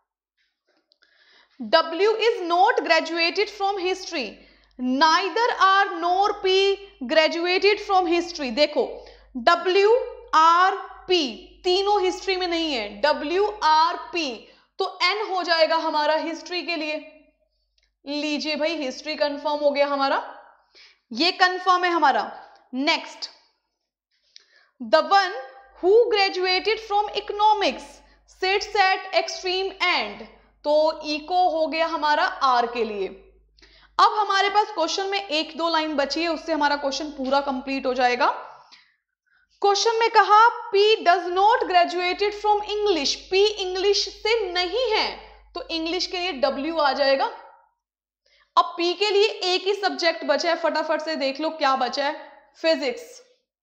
W is not graduated from history, neither are nor P graduated from history। देखो W R P तीनों हिस्ट्री में नहीं है, W R P, तो N हो जाएगा हमारा हिस्ट्री के लिए। लीजिए भाई, हिस्ट्री कंफर्म हो गया हमारा, ये कंफर्म है हमारा। Next, the one who graduated from economics sits at extreme end, तो इको हो गया हमारा आर के लिए। अब हमारे पास क्वेश्चन में एक दो लाइन बची है, उससे हमारा क्वेश्चन पूरा कंप्लीट हो जाएगा। क्वेश्चन में कहा P does not graduated from English, P English से नहीं है, तो इंग्लिश के लिए W आ जाएगा। अब P के लिए एक ही सब्जेक्ट बचा है, फटाफट से देख लो क्या बचा है, फिजिक्स।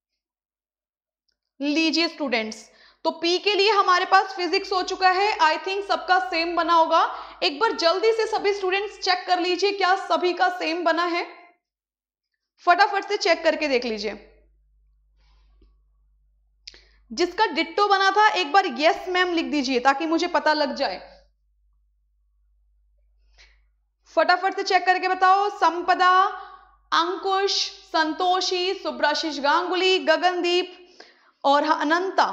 लीजिए स्टूडेंट्स, तो P के लिए हमारे पास फिजिक्स हो चुका है। आई थिंक सबका सेम बना होगा। एक बार जल्दी से सभी स्टूडेंट्स चेक कर लीजिए क्या सभी का सेम बना है। फटाफट से चेक करके देख लीजिए। जिसका डिट्टो बना था एक बार यस मैम लिख दीजिए ताकि मुझे पता लग जाए। फटाफट से चेक करके बताओ। संपदा, अंकुश, संतोषी, सुब्राशीष गांगुली, गगनदीप और Ananta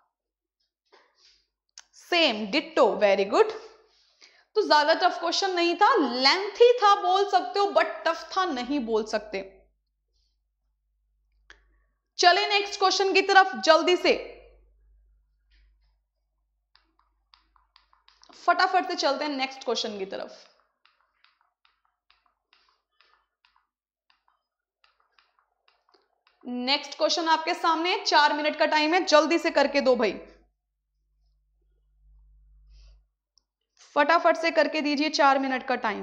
same ditto. Very good. तो ज्यादा टफ क्वेश्चन नहीं था, लेंथी था बोल सकते हो बट टफ था नहीं बोल सकते। चले नेक्स्ट क्वेश्चन की तरफ जल्दी से, फटाफट से चलते हैं नेक्स्ट क्वेश्चन की तरफ। नेक्स्ट क्वेश्चन आपके सामने, 4 मिनट का टाइम है, जल्दी से करके दो भाई, फटाफट से करके दीजिए, 4 मिनट का टाइम।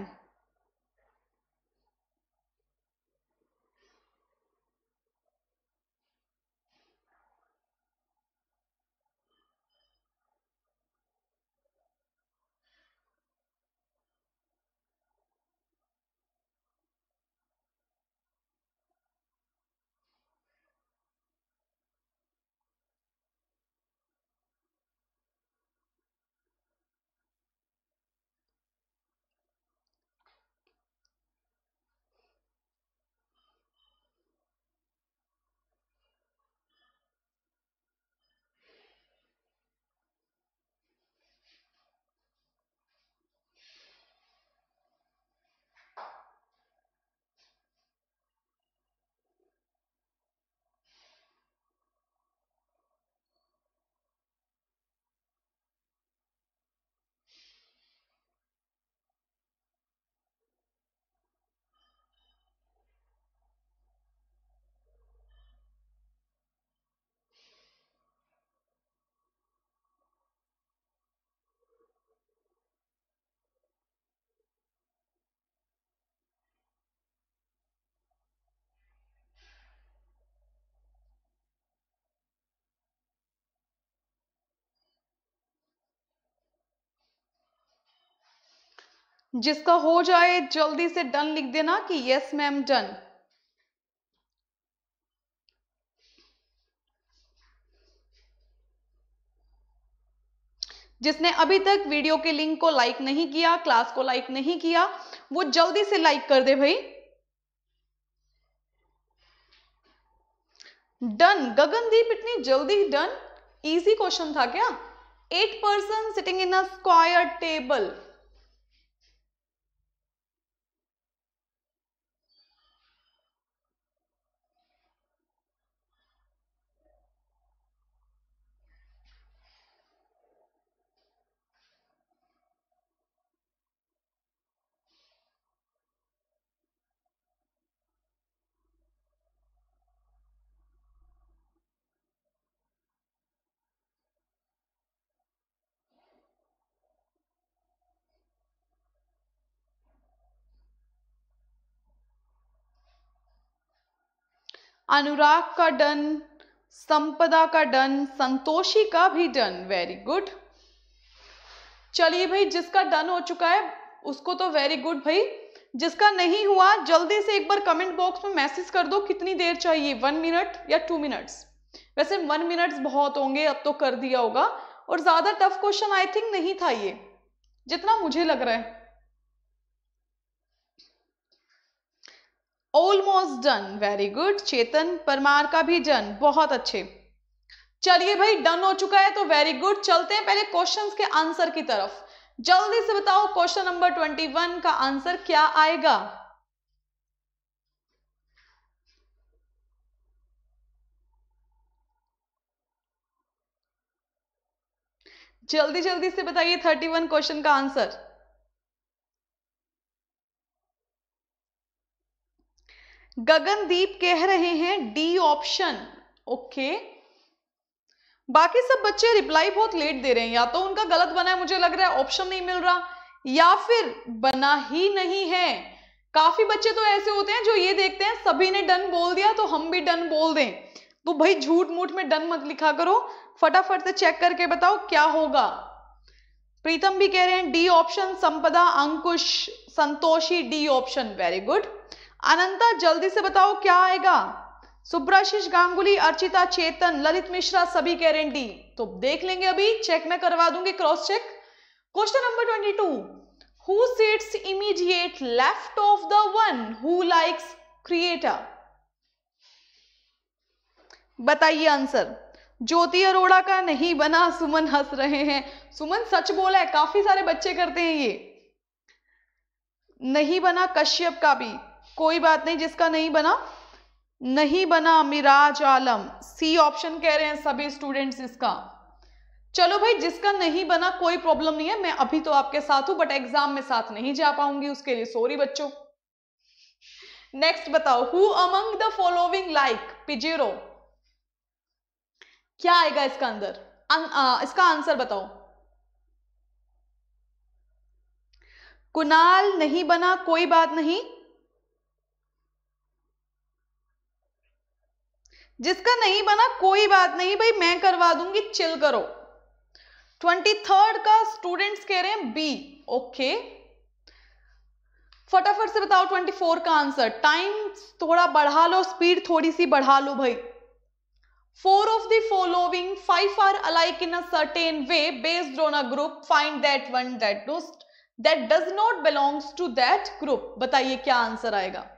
जिसका हो जाए जल्दी से डन लिख देना कि यस मैम डन। जिसने अभी तक वीडियो के लिंक को लाइक नहीं किया, क्लास को लाइक नहीं किया, वो जल्दी से लाइक कर दे भाई। डन। गगनदीप इतनी जल्दी डन? इजी क्वेश्चन था क्या? 8 person sitting in a square table. Anurag का डन, संपदा का डन, संतोषी का भी डन। Very good. चलिए भाई, जिसका डन हो चुका है उसको तो वेरी गुड भाई। जिसका नहीं हुआ जल्दी से एक बार कमेंट बॉक्स में मैसेज कर दो कितनी देर चाहिए, 1 मिनट या 2 मिनट्स। वैसे 1 मिनट्स बहुत होंगे, अब तो कर दिया होगा। और ज्यादा टफ क्वेश्चन आई थिंक नहीं था ये, जितना मुझे लग रहा है। Almost done. Very good. Chetan Parmar का भी डन, बहुत अच्छे। चलिए भाई, डन हो चुका है तो वेरी गुड। चलते हैं पहले क्वेश्चंस के आंसर की तरफ। जल्दी से बताओ क्वेश्चन नंबर 21 का आंसर क्या आएगा? जल्दी जल्दी से बताइए 31 क्वेश्चन का आंसर। गगनदीप कह रहे हैं डी ऑप्शन। ओके, बाकी सब बच्चे रिप्लाई बहुत लेट दे रहे हैं, या तो उनका गलत बना है, मुझे लग रहा है ऑप्शन नहीं मिल रहा, या फिर बना ही नहीं है। काफी बच्चे तो ऐसे होते हैं जो ये देखते हैं सभी ने डन बोल दिया तो हम भी डन बोल दें। तो भाई झूठ मूठ में डन मत लिखा करो, फटाफट से चेक करके बताओ क्या होगा। प्रीतम भी कह रहे हैं D option, Sampada, Ankush, Santoshi D option. Very good. Ananta जल्दी से बताओ क्या आएगा। सुब्राशीष गांगुली, अर्चिता, चेतन, ललित मिश्रा सभी कह रहे हैं डी। तो देख लेंगे, अभी चेक मैं करवा दूंगी, cross check. Question number 22, who sits immediate left of the one who likes creator. बताइए आंसर। ज्योति अरोड़ा का नहीं बना, सुमन हंस रहे हैं। सुमन सच बोला है, काफी सारे बच्चे करते हैं ये। नहीं बना कश्यप का भी, कोई बात नहीं, जिसका नहीं बना नहीं बना मिराज आलम, सी ऑप्शन कह रहे हैं सभी स्टूडेंट्स इसका। चलो भाई, जिसका नहीं बना कोई प्रॉब्लम नहीं है, मैं अभी तो आपके साथ हूं, बट एग्जाम में साथ नहीं जा पाऊंगी, उसके लिए सॉरी बच्चों। नेक्स्ट बताओ, who among the following like Pajero. क्या आएगा इसका अंदर, इसका आंसर बताओ। कुणाल नहीं बना, कोई बात नहीं, जिसका नहीं बना कोई बात नहीं भाई, मैं करवा दूंगी, चिल करो। 23rd का स्टूडेंट्स कह रहे हैं बी, ओके। फटाफट से बताओ 24 का आंसर। टाइम थोड़ा बढ़ा लो, स्पीड थोड़ी सी बढ़ा लो भाई। 4 of the following 5 are alike in a certain way based on a group, find that one that does not belongs to that group। बताइए क्या आंसर आएगा।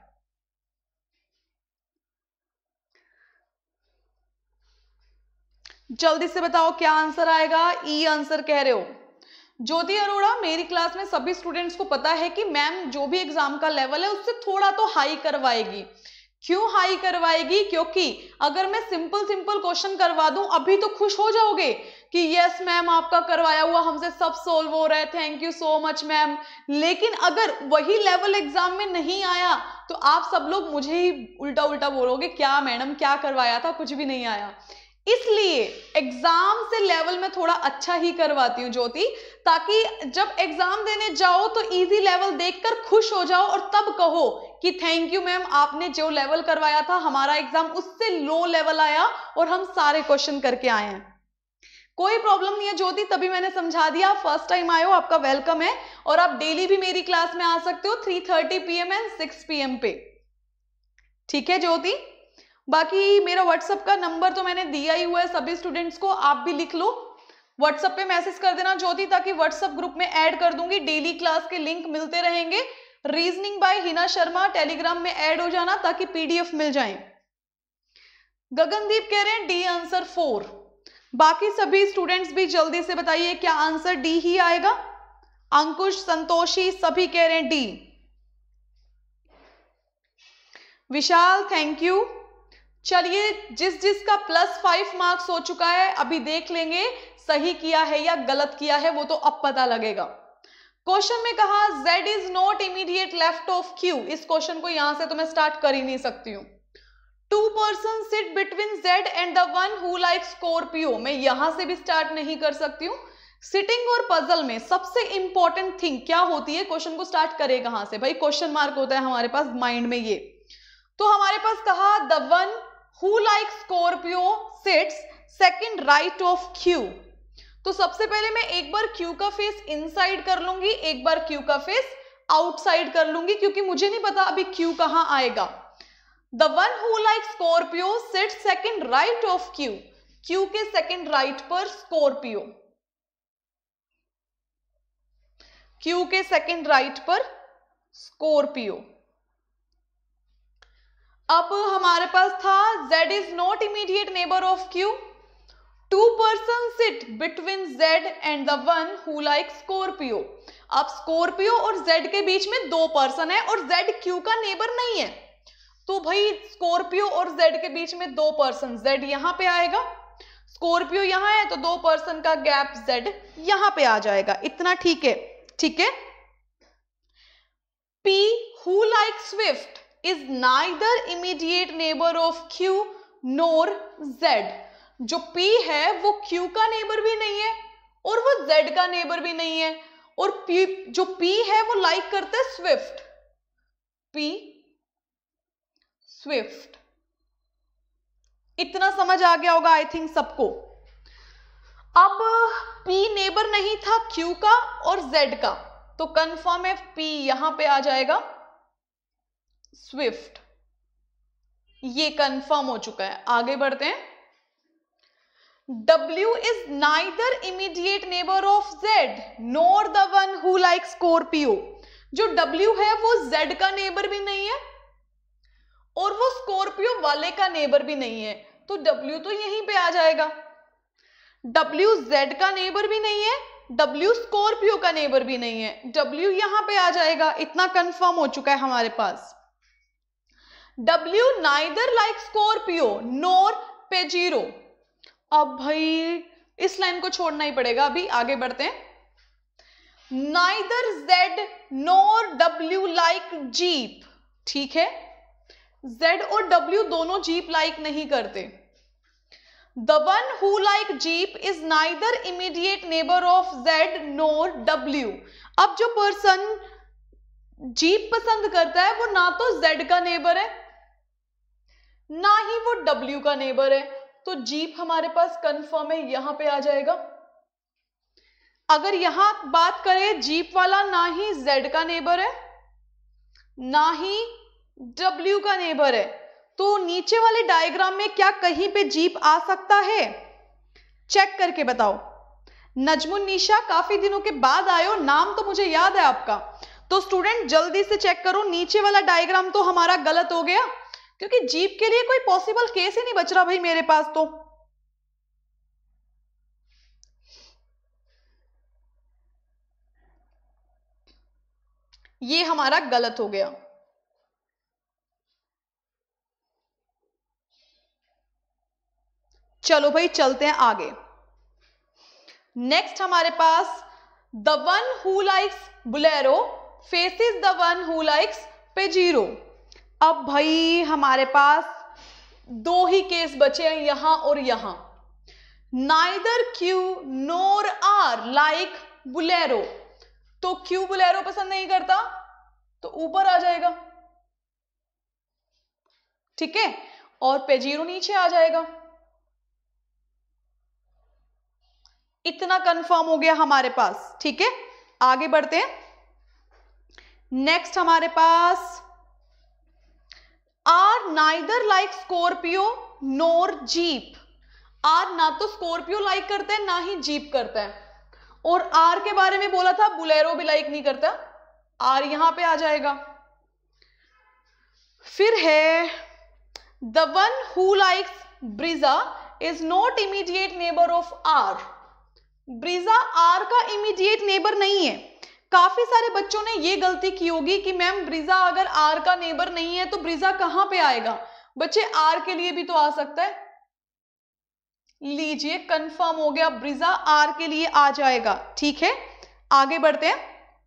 जल्दी से बताओ क्या आंसर आएगा। ई आंसर कह रहे हो। ज्योति अरोड़ा, मेरी क्लास में सभी स्टूडेंट्स को पता है कि मैम जो भी एग्जाम का लेवल है उससे थोड़ा तो हाई करवाएगी। क्यों हाई करवाएगी? क्योंकि अगर मैं सिंपल क्वेश्चन करवा दूं अभी तो खुश हो जाओगे कि यस मैम आपका करवाया हुआ हमसे सब सोल्व हो रहा है, thank you so much ma'am. लेकिन अगर वही लेवल एग्जाम में नहीं आया तो आप सब लोग मुझे ही उल्टा बोलोगे, क्या मैडम क्या करवाया था, कुछ भी नहीं आया। इसलिए एग्जाम से लेवल में थोड़ा अच्छा ही करवाती हूँ ज्योति, ताकि जब एग्जाम देने जाओ तो इजी लेवल देखकर खुश हो जाओ और तब कहो कि थैंक यू मैम, आपने जो लेवल करवाया था हमारा एग्जाम उससे लो लेवल आया और हम सारे क्वेश्चन करके आए हैं। कोई प्रॉब्लम नहीं है ज्योति, तभी मैंने समझा दिया। फर्स्ट टाइम आए हो, आपका वेलकम है और आप डेली भी मेरी क्लास में आ सकते हो 3:30 PM एंड 6 PM पे। ठीक है ज्योति, बाकी मेरा व्हाट्सएप का नंबर तो मैंने दिया ही हुआ है सभी स्टूडेंट्स को, आप भी लिख लो। व्हाट्सएप पे मैसेज कर देना ज्योति, ताकि व्हाट्सएप ग्रुप में ऐड कर दूंगी, डेली क्लास के लिंक मिलते रहेंगे। Reasoning by Hina Sharma Telegram में ऐड हो जाना ताकि PDF मिल जाए। गगनदीप कह रहे हैं डी आंसर 4। बाकी सभी स्टूडेंट्स भी जल्दी से बताइए क्या आंसर डी ही आएगा। अंकुश, संतोषी सभी कह रहे हैं डी। Vishal thank you. चलिए, जिसका +5 मार्क्स हो चुका है अभी देख लेंगे सही किया है या गलत किया है, वो तो अब पता लगेगा। क्वेश्चन में कहा Z is not immediate left of Q। इस क्वेश्चन को यहां से तो मैं स्टार्ट कर ही नहीं सकती हूँ। 2 person sit between Z and the one who like Scorpio, मैं यहां से भी स्टार्ट नहीं कर सकती हूँ। सिटिंग और पजल में सबसे इंपॉर्टेंट थिंग क्या होती है, क्वेश्चन को स्टार्ट करे कहां से भाई, क्वेश्चन मार्क होता है हमारे पास माइंड में ये। तो हमारे पास कहा the one who like Scorpio sits second right of Q। तो सबसे पहले मैं एक बार Q का फेस इनसाइड कर लूंगी, एक बार Q का फेस आउटसाइड कर लूंगी, क्योंकि मुझे नहीं पता अभी Q कहां आएगा। The one who like Scorpio sits second right of Q। Q के सेकंड राइट पर स्कॉर्पियो, Q के सेकंड राइट पर स्कॉर्पियो। अब हमारे पास था Z is not immediate neighbour of Q। 2 person sit between Z and the one who like Scorpio. अब Scorpio और Z के बीच में 2 पर्सन है और Z Q का नेबर नहीं है, तो भाई स्कॉर्पियो और Z के बीच में 2 पर्सन, Z यहां पे आएगा, स्कॉर्पियो यहां है, तो 2 पर्सन का गैप Z यहां पे आ जाएगा। इतना ठीक है? ठीक है। P who like Swift is neither immediate neighbor of Q nor Z। जो P है वो Q का नेबर भी नहीं है और वो Z का नेबर भी नहीं है, और जो P है वो लाइक करता है स्विफ्ट, P स्विफ्ट। इतना समझ आ गया होगा आई थिंक सबको। अब P नेबर नहीं था Q का और Z का, तो कंफर्म है P यहां पे आ जाएगा, स्विफ्ट, ये कंफर्म हो चुका है। आगे बढ़ते हैं। W is neither immediate neighbor of Z nor the one who likes Scorpio। जो W है वो Z का नेबर भी नहीं है और वो स्कॉर्पियो वाले का नेबर भी नहीं है, तो W तो यहीं पे आ जाएगा। W Z का नेबर भी नहीं है, W स्कॉर्पियो का नेबर भी नहीं है, W यहां पे आ जाएगा। इतना कंफर्म हो चुका है हमारे पास। W neither like Scorpio nor Pajero। अब भाई इस लाइन को छोड़ना ही पड़ेगा, अभी आगे बढ़ते हैं। Neither Z nor W like Jeep, ठीक है, Z और W दोनों जीप लाइक नहीं करते। The one who like Jeep is neither immediate neighbor of Z nor W। अब जो पर्सन जीप पसंद करता है वो ना तो Z का नेबर है ना ही वो W का नेबर है, तो जीप हमारे पास कंफर्म है, यहां पे आ जाएगा। अगर यहां बात करें जीप वाला ना ही Z का नेबर है ना ही W का नेबर है, तो नीचे वाले डायग्राम में क्या कहीं पे जीप आ सकता है? चेक करके बताओ। नजमुन्निशा काफी दिनों के बाद आए हो, नाम तो मुझे याद है आपका, तो स्टूडेंट जल्दी से चेक करो। नीचे वाला डायग्राम तो हमारा गलत हो गया, क्योंकि जीप के लिए कोई पॉसिबल केस ही नहीं बच रहा भाई मेरे पास, तो ये हमारा गलत हो गया। चलो भाई चलते हैं आगे। नेक्स्ट हमारे पास the one who likes Bolero faces the one who likes Pajero. अब भाई हमारे पास दो ही केस बचे हैं, यहां और यहां। Neither Q nor R like Bolero, तो क्यू बुलेरो पसंद नहीं करता तो ऊपर आ जाएगा, ठीक है, और पेजीरो नीचे आ जाएगा। इतना कंफर्म हो गया हमारे पास, ठीक है। आगे बढ़ते हैं। नेक्स्ट हमारे पास R neither like Scorpio nor Jeep. R ना तो स्कॉर्पियो लाइक करता है ना ही जीप करता है, और आर के बारे में बोला था बुलेरो भी लाइक नहीं करता, आर यहां पे आ जाएगा। फिर है the one who likes Brezza is not immediate neighbour of R. Brezza R का इमीडिएट नेबर नहीं है। काफी सारे बच्चों ने ये गलती की होगी कि मैम ब्रीजा अगर आर का नेबर नहीं है तो ब्रीजा कहां पे आएगा? बच्चे आर के लिए भी तो आ सकता है। लीजिए कंफर्म हो गया, ब्रीजा आर के लिए आ जाएगा, ठीक है। आगे बढ़ते हैं।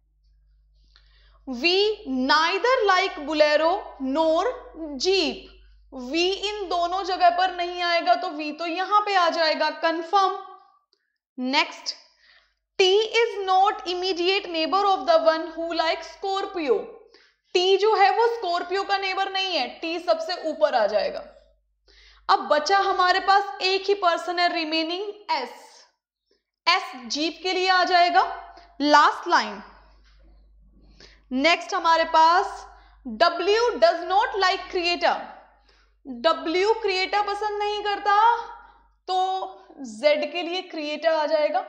V neither like Bolero nor Jeep. V इन दोनों जगह पर नहीं आएगा, तो वी तो यहां पे आ जाएगा, confirm. Next, T is not immediate neighbor of the one who likes Scorpio। T जो है वो स्कॉर्पियो का नेबर नहीं है, T सबसे ऊपर आ जाएगा। अब बचा हमारे पास एक ही पर्सन है रिमेनिंग, S जीप के लिए आ जाएगा, लास्ट लाइन। नेक्स्ट हमारे पास W does not like Creta. W Creta पसंद नहीं करता, तो Z के लिए क्रिएटा आ जाएगा।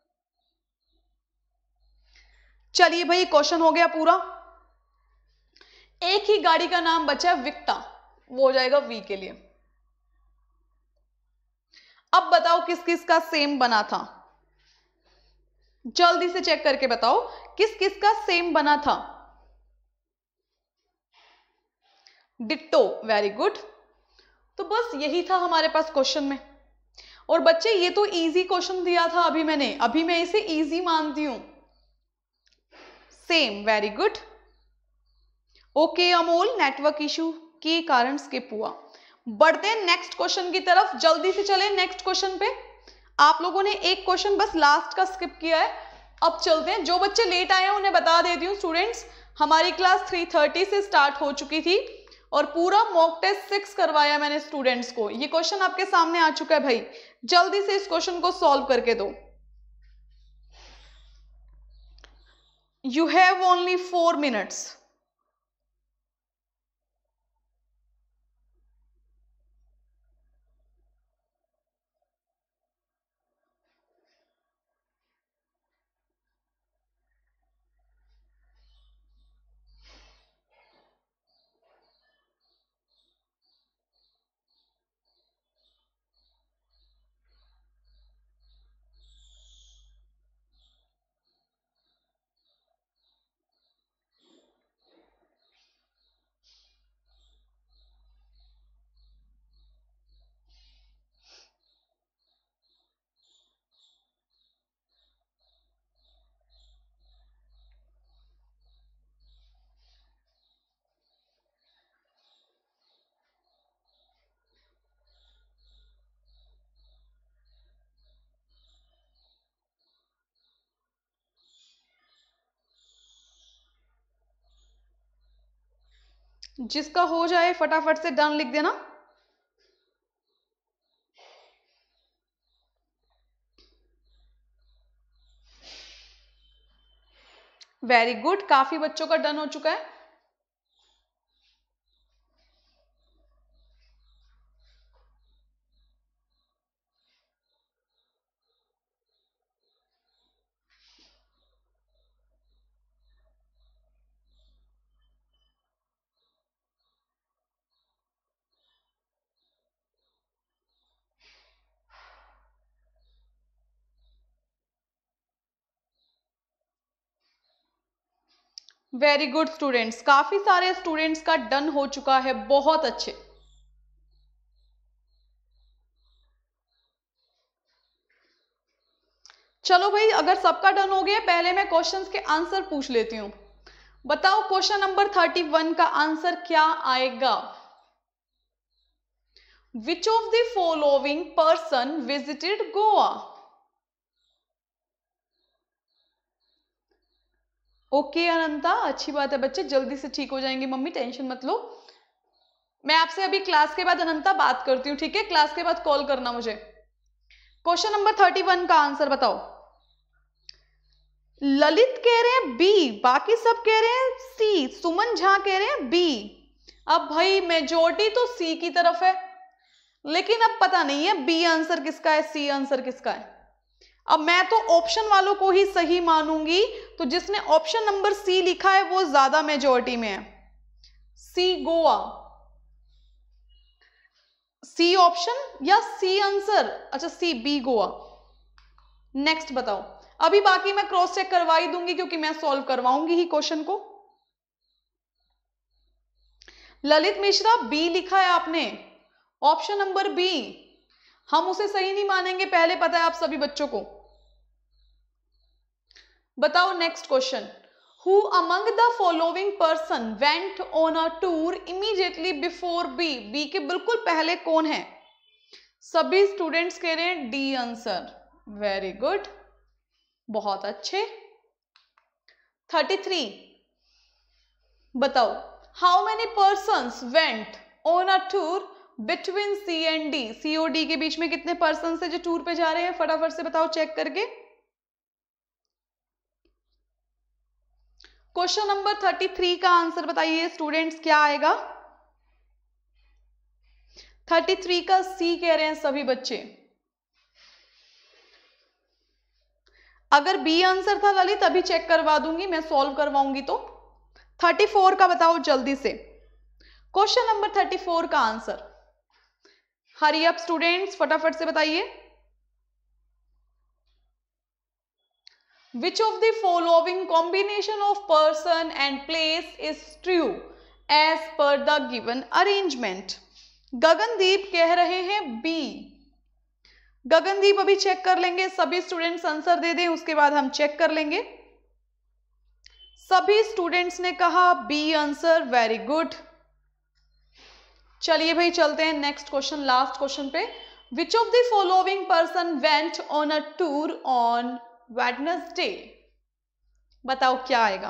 चलिए भाई क्वेश्चन हो गया पूरा। एक ही गाड़ी का नाम बचा है विक्टा, वो हो जाएगा वी के लिए। अब बताओ किस किस का सेम बना था, जल्दी से चेक करके बताओ किस किस का सेम बना था। Ditto, very good. तो बस यही था हमारे पास क्वेश्चन में। और बच्चे ये तो इजी क्वेश्चन दिया था अभी मैंने, अभी मैं इसे इजी मानती हूं। Same, very good. Okay Amol, network issue के कारण स्किप हुआ। बढ़ते हैं नेक्स्ट क्वेश्चन की तरफ, जल्दी से चलें नेक्स्ट क्वेश्चन पे। आप लोगों ने एक क्वेश्चन बस लास्ट का स्किप किया है। अब चलते हैं, जो बच्चे लेट आए हैं उन्हें बता देती हूँ स्टूडेंट्स, हमारी क्लास 3:30 से स्टार्ट हो चुकी थी और पूरा मॉक टेस्ट 6 करवाया मैंने स्टूडेंट्स को। ये क्वेश्चन आपके सामने आ चुका है भाई, जल्दी से इस क्वेश्चन को सॉल्व करके दो। You have only 4 minutes। जिसका हो जाए फटाफट से डन लिख देना। वेरी गुड, काफी बच्चों का डन हो चुका है। वेरी गुड स्टूडेंट्स, काफी सारे स्टूडेंट्स का डन हो चुका है, बहुत अच्छे। चलो भाई, अगर सबका डन हो गया, पहले मैं क्वेश्चंस के आंसर पूछ लेती हूं। बताओ क्वेश्चन नंबर 31 का आंसर क्या आएगा। Which of the following person visited Goa. Okay Ananta, अच्छी बात है बच्चे, जल्दी से ठीक हो जाएंगे मम्मी, टेंशन मत लो। मैं आपसे अभी क्लास के बाद अनंता बात करती हूँ, ठीक है? क्लास के बाद कॉल करना मुझे। क्वेश्चन नंबर 31 का आंसर बताओ। ललित कह रहे हैं बी, बाकी सब कह रहे हैं सी, सुमन झा कह रहे हैं बी। अब भाई मेजॉरिटी तो सी की तरफ है, लेकिन अब पता नहीं है बी आंसर किसका है, सी आंसर किसका है। अब मैं तो ऑप्शन वालों को ही सही मानूंगी, तो जिसने ऑप्शन नंबर सी लिखा है वो ज्यादा मेजॉरिटी में है, सी गोवा। सी ऑप्शन या सी आंसर? अच्छा सी, बी गोवा। नेक्स्ट बताओ। अभी बाकी मैं क्रॉस चेक करवा ही दूंगी, क्योंकि मैं सॉल्व करवाऊंगी ही क्वेश्चन को। ललित मिश्रा बी लिखा है आपने, ऑप्शन नंबर बी, हम उसे सही नहीं मानेंगे, पहले पता है आप सभी बच्चों को। बताओ next question. Who among the following person went on a tour immediately before B. B के बिल्कुल पहले कौन है? सभी स्टूडेंट्स कह रहे हैं डी आंसर। वेरी गुड, बहुत अच्छे। 33 बताओ। How many persons went on a tour between C and D. C और डी के बीच में कितने पर्सन है जो टूर पे जा रहे हैं? फटाफट से बताओ चेक करके। क्वेश्चन नंबर 33 का आंसर बताइए स्टूडेंट्स, क्या आएगा? 33 का सी कह रहे हैं सभी बच्चे। अगर बी आंसर था ललित, अभी चेक करवा दूंगी, मैं सॉल्व करवाऊंगी तो। 34 का बताओ जल्दी से, क्वेश्चन नंबर 34 का आंसर। हरी अप स्टूडेंट्स, फटाफट से बताइए। Which of the following combination of person and place is true as per the given arrangement? Gagandeep कह रहे हैं बी। गगनदीप अभी चेक कर लेंगे, सभी स्टूडेंट्स आंसर दे दें, उसके बाद हम चेक कर लेंगे। सभी स्टूडेंट्स ने कहा बी आंसर, वेरी गुड। चलिए भाई चलते हैं नेक्स्ट क्वेश्चन, लास्ट क्वेश्चन पे। Which of the following person went on a tour on Wednesday? बताओ क्या आएगा?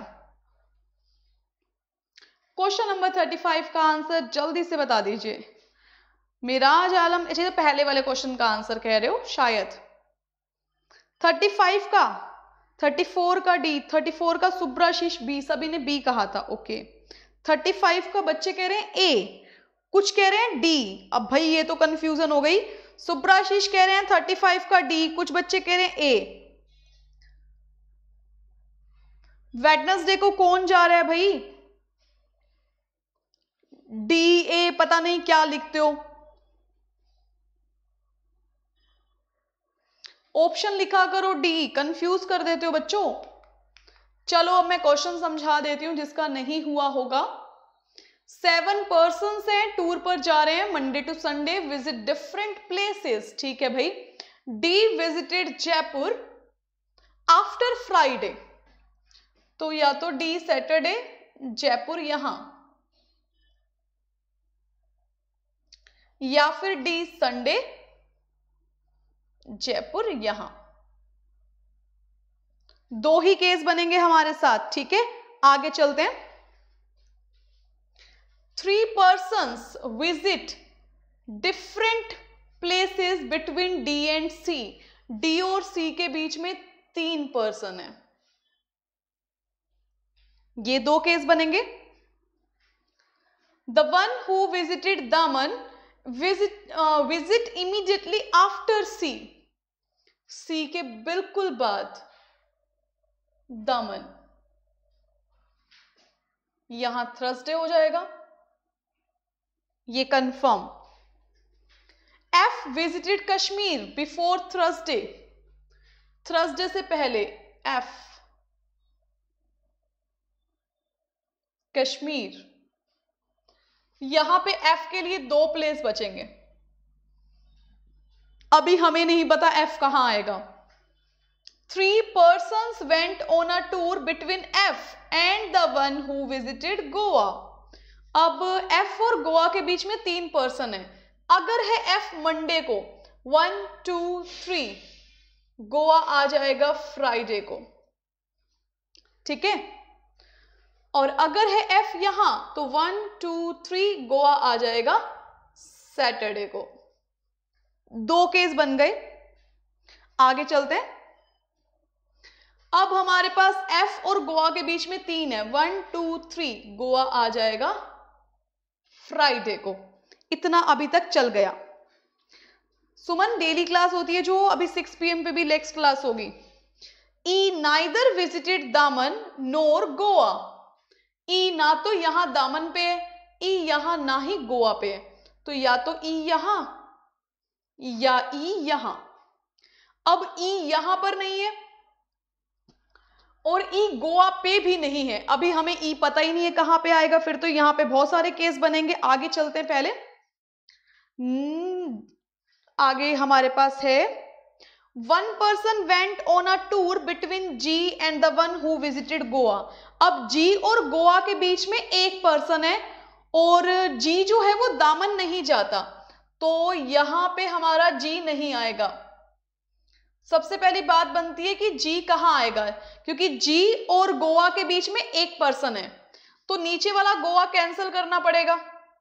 क्वेश्चन नंबर 35 का आंसर जल्दी से बता दीजिए। मिराज आलम, अच्छा पहले वाले क्वेश्चन का आंसर कह रहे हो शायद। 35 का, 34 का डी, 34 का सुब्राशीष बी, सभी ने बी कहा था, ओके। 35 का बच्चे कह रहे हैं ए, कुछ कह रहे हैं डी। अब भाई ये तो कंफ्यूजन हो गई, सुब्राशीष कह रहे हैं 35 का डी, कुछ बच्चे कह रहे हैं ए। वेडनेसडे को कौन जा रहा है भाई? डी ए, पता नहीं क्या लिखते हो, ऑप्शन लिखा करो डी, कंफ्यूज कर देते हो बच्चों। चलो अब मैं क्वेश्चन समझा देती हूं जिसका नहीं हुआ होगा। 7 पर्सन्स हैं, टूर पर जा रहे हैं, Monday to Sunday, visit different places, ठीक है भाई। D visited Jaipur after Friday, तो या तो डी सैटरडे जयपुर यहां, या फिर डी संडे जयपुर यहां। दो ही केस बनेंगे हमारे साथ, ठीक है? आगे चलते हैं। 3 persons visit different places between D and C. D और C के बीच में 3 पर्सन है। ये 2 केस बनेंगे। The one who visited Daman visit immediately after C. C के बिल्कुल बाद दामन, यहां थर्सडे हो जाएगा, ये confirm. F visited Kashmir before Thursday, Thursday से पहले F कश्मीर। यहां पे F के लिए 2 प्लेस बचेंगे। अभी हमें नहीं पता F कहां आएगा। 3 persons went on a tour between F and the one who visited Goa. अब F और गोवा के बीच में 3 पर्सन है। अगर है F मंडे को 1 2 3, गोवा आ जाएगा फ्राइडे को, ठीक है। और अगर है F यहां तो 1 2 3 गोवा आ जाएगा सैटरडे को। 2 केस बन गए। आगे चलते हैं। अब हमारे पास F और गोवा के बीच में 3 है, 1 2 3, गोवा आ जाएगा फ्राइडे को। इतना अभी तक चल गया। सुमन डेली क्लास होती है जो अभी 6 PM पे भी नेक्स्ट क्लास होगी। E neither visited Daman nor Goa. E ना तो यहां दामन पे है, E यहां ना ही गोवा पे है, तो या तो E यहां या E यहां। अब E यहां पर नहीं है और E गोवा पे भी नहीं है। अभी हमें E पता ही नहीं है कहां पे आएगा, फिर तो यहां पे बहुत सारे केस बनेंगे। आगे चलते हैं। पहले आगे हमारे पास है 1 person went on a tour between G and the one who visited Goa. अब G और गोवा के बीच में 1 पर्सन है और G जो है वो दामन नहीं जाता, तो यहां पे हमारा G नहीं आएगा। सबसे पहली बात बनती है कि G कहां आएगा, क्योंकि G और गोवा के बीच में 1 पर्सन है, तो नीचे वाला गोवा कैंसिल करना पड़ेगा।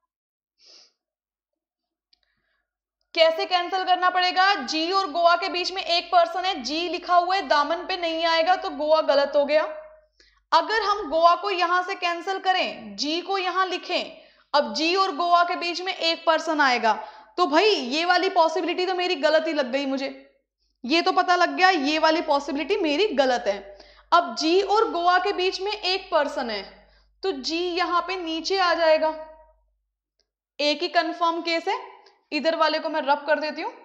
कैसे कैंसिल करना पड़ेगा? G और गोवा के बीच में 1 पर्सन है, G लिखा हुआ है, दामन पे नहीं आएगा, तो गोवा गलत हो गया। अगर हम गोवा को यहां से कैंसिल करें, G को यहां लिखें, अब G और गोवा के बीच में 1 पर्सन आएगा, तो भाई ये वाली पॉसिबिलिटी तो मेरी गलत ही लग गई। मुझे ये तो पता लग गया ये वाली पॉसिबिलिटी मेरी गलत है। अब G और गोवा के बीच में 1 पर्सन है, तो G यहां पे नीचे आ जाएगा। एक ही कंफर्म केस है, इधर वाले को मैं रब कर देती हूं।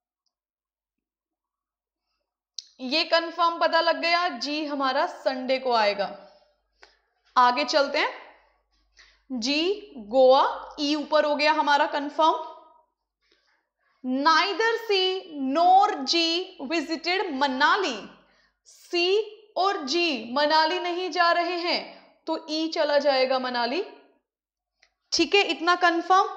ये कंफर्म पता लग गया, G हमारा संडे को आएगा। आगे चलते हैं। G गोवा, E ऊपर हो गया हमारा confirm. Neither C nor G visited Manali. C और G मनाली नहीं जा रहे हैं, तो E चला जाएगा मनाली। ठीक है, इतना कंफर्म।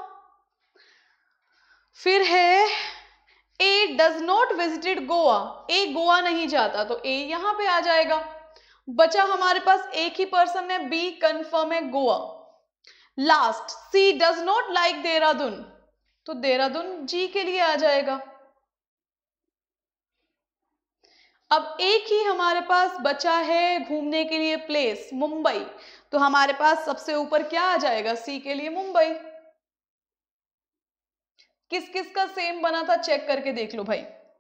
फिर है A does not visited Goa. A Goa नहीं जाता, तो A यहां पे आ जाएगा। बचा हमारे पास एक ही पर्सन है, B कंफर्म है Goa. Last C does not like Dehradun, तो देहरादून G के लिए आ जाएगा। अब एक ही हमारे पास बचा है घूमने के लिए प्लेस, मुंबई, तो हमारे पास सबसे ऊपर क्या आ जाएगा? C के लिए मुंबई। किस किस का सेम बना था चेक करके देख लो भाई।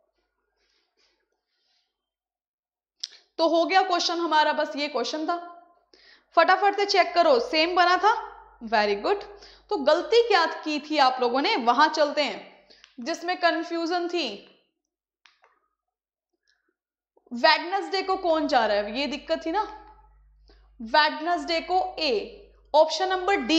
तो हो गया क्वेश्चन हमारा, बस ये क्वेश्चन था। फटाफट से चेक करो, सेम बना था, वेरी गुड। तो गलती क्या की थी आप लोगों ने, वहां चलते हैं जिसमें कंफ्यूजन थी। वेडनेसडे को कौन जा रहा है, ये दिक्कत थी ना। वेडनेसडे को A, ऑप्शन नंबर D।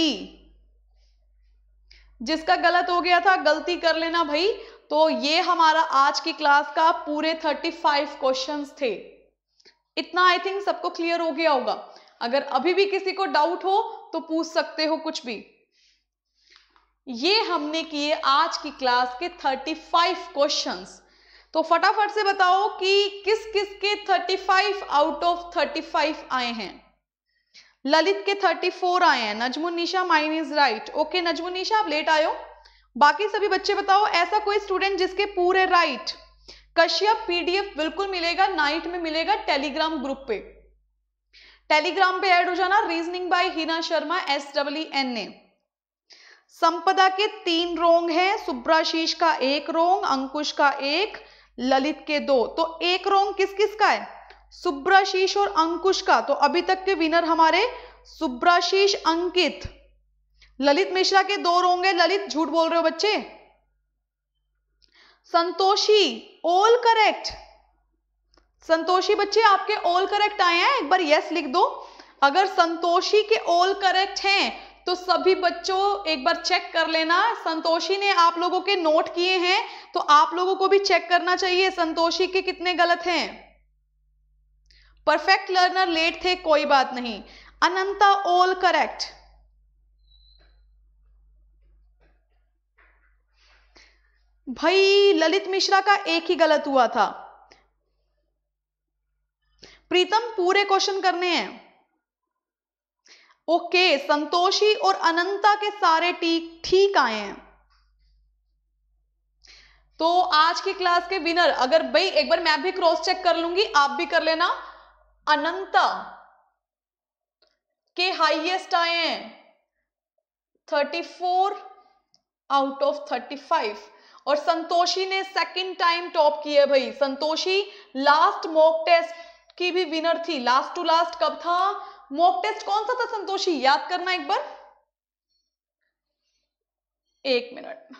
जिसका गलत हो गया था गलती कर लेना भाई। तो ये हमारा आज की क्लास का पूरे 35 क्वेश्चंस थे। इतना आई थिंक सबको क्लियर हो गया होगा। अगर अभी भी किसी को डाउट हो तो पूछ सकते हो कुछ भी। ये हमने किए आज की क्लास के 35 क्वेश्चंस। तो फटाफट से बताओ कि किस किस के 35 आउट ऑफ 35 आए हैं। ललित के 34 आए हैं। Najmunnisha, mine is right. Okay Najmunnisha, आप लेट आए हो। बाकी सभी बच्चे बताओ, ऐसा कोई स्टूडेंट जिसके पूरे राइट। कश्यप, पीडीएफ बिल्कुल मिलेगा, नाइट में मिलेगा टेलीग्राम ग्रुप पे। टेलीग्राम पे ऐड हो जाना। Reasoning by Hina Sharma, SWNA। Sampada के 3 रोंग हैं, सुब्राशीष का 1 रोंग, अंकुश का 1, ललित के 2। तो 1 रोंग किस किस का है? सुब्राशीष और अंकुश का। तो अभी तक के विनर हमारे सुब्राशीष, अंकित। ललित मिश्रा के 2 रोंग है। ललित झूठ बोल रहे हो बच्चे। Santoshi, all correct. संतोषी बच्चे आपके ऑल करेक्ट आए हैं, एक बार यस लिख दो। अगर संतोषी के ऑल करेक्ट हैं तो सभी बच्चों एक बार चेक कर लेना। संतोषी ने आप लोगों के नोट किए हैं तो आप लोगों को भी चेक करना चाहिए संतोषी के कितने गलत हैं। परफेक्ट लर्नर लेट थे, कोई बात नहीं। Ananta all correct. भाई ललित मिश्रा का 1 ही गलत हुआ था। प्रीतम पूरे क्वेश्चन करने हैं। ओके संतोषी और अनंता के सारे ठीक आए हैं। तो आज की क्लास के विनर, अगर भाई एक बार मैं भी क्रॉस चेक कर लूंगी, आप भी कर लेना। अनंता के हाईएस्ट आए हैं 34 आउट ऑफ 35 और संतोषी ने सेकंड टाइम टॉप किया। भाई संतोषी लास्ट मॉक टेस्ट की भी विनर थी। लास्ट टू लास्ट कब था मॉक टेस्ट? कौन सा था संतोषी? याद करना एक बार, 1 मिनट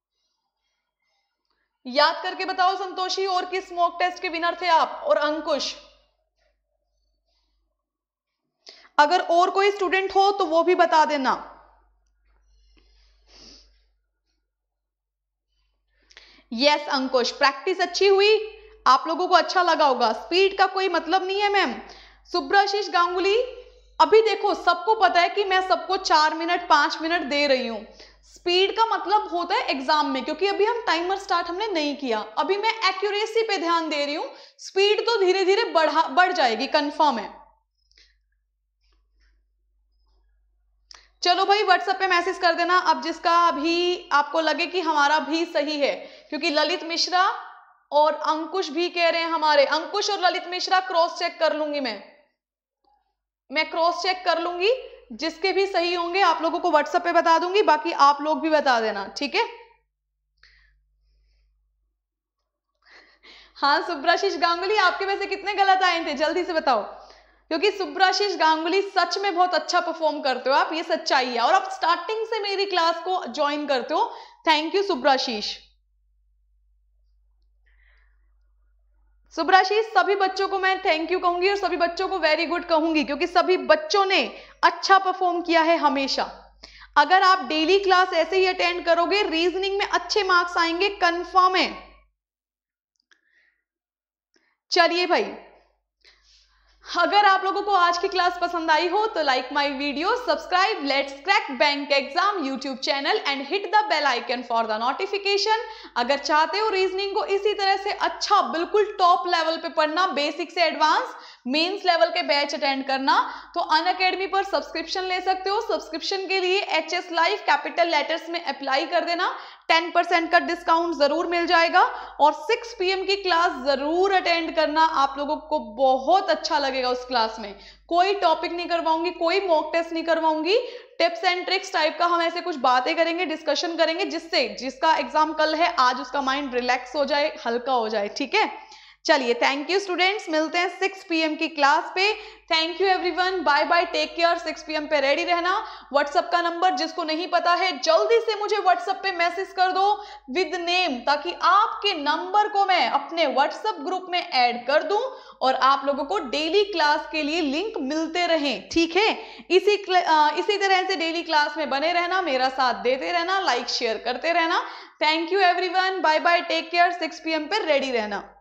याद करके बताओ संतोषी, और किस मॉक टेस्ट के विनर थे आप? और अंकुश, अगर और कोई स्टूडेंट हो तो वो भी बता देना। यस अंकुश, प्रैक्टिस अच्छी हुई, आप लोगों को अच्छा लगा होगा। स्पीड का कोई मतलब नहीं है मैम। सुब्राशीष गांगुली, अभी देखो सबको पता है कि मैं सबको 4 मिनट 5 मिनट दे रही हूं। स्पीड का मतलब होता है एग्जाम में, क्योंकि अभी हम टाइमर स्टार्ट हमने नहीं किया, अभी मैं एक्यूरेसी पे ध्यान दे रही हूं। स्पीड तो धीरे धीरे बढ़ जाएगी, कंफर्म है। चलो भाई व्हाट्सएप पे मैसेज कर देना अब जिसका भी आपको लगे कि हमारा भी सही है, क्योंकि ललित मिश्रा और अंकुश भी कह रहे हैं हमारे। अंकुश और ललित मिश्रा क्रॉस चेक कर लूंगी मैं क्रॉस चेक कर लूंगी, जिसके भी सही होंगे आप लोगों को व्हाट्सएप पे बता दूंगी, बाकी आप लोग भी बता देना, ठीक है। हाँ सुब्राशीष गांगुली, आपके वैसे कितने गलत आए थे जल्दी से बताओ, क्योंकि सुब्राशीष गांगुली सच में बहुत अच्छा परफॉर्म करते हो आप, ये सच्चाई है, और आप स्टार्टिंग से मेरी क्लास को ज्वाइन करते हो। Thank you सुब्राशीष। सुब्राशीष सभी बच्चों को मैं थैंक यू कहूंगी और सभी बच्चों को वेरी गुड कहूंगी, क्योंकि सभी बच्चों ने अच्छा परफॉर्म किया है हमेशा। अगर आप डेली क्लास ऐसे ही अटेंड करोगे, रीजनिंग में अच्छे मार्क्स आएंगे, कंफर्म है। चलिए भाई, अगर आप लोगों को आज की क्लास पसंद आई हो तो like my video, subscribe let's crack bank exam YouTube channel and hit the bell icon for the notification. अगर चाहते हो रीजनिंग को इसी तरह से अच्छा बिल्कुल टॉप लेवल पे पढ़ना, बेसिक से एडवांस मेंस लेवल के बैच अटेंड करना, तो अनअकैडमी पर सब्सक्रिप्शन ले सकते हो। सब्सक्रिप्शन के लिए HS लाइव कैपिटल लेटर्स में अप्लाई कर देना, 10% का डिस्काउंट जरूर मिल जाएगा। और 6 PM की क्लास जरूर अटेंड करना, आप लोगों को बहुत अच्छा लगेगा उस क्लास में। कोई टॉपिक नहीं करवाऊंगी, कोई मॉक टेस्ट नहीं करवाऊंगी, टिप्स एंड ट्रिक्स टाइप का हम ऐसे कुछ बातें करेंगे, डिस्कशन करेंगे, जिससे जिसका एग्जाम कल है आज उसका माइंड रिलैक्स हो जाए, हल्का हो जाए, ठीक है। चलिए थैंक यू स्टूडेंट्स, मिलते हैं 6 PM की क्लास पे। Thank you everyone, bye bye, take care. 6 PM पे रेडी रहना। व्हाट्सएप का नंबर जिसको नहीं पता है जल्दी से मुझे व्हाट्सएप पे मैसेज कर दो विद नेम, ताकि आपके नंबर को मैं अपने व्हाट्सएप ग्रुप में ऐड कर दूं और आप लोगों को डेली क्लास के लिए लिंक मिलते रहें, ठीक है। इसी तरह से डेली क्लास में बने रहना, मेरा साथ देते रहना, लाइक शेयर करते रहना। Thank you everyone, bye bye, take care. 6 PM पे रेडी रहना।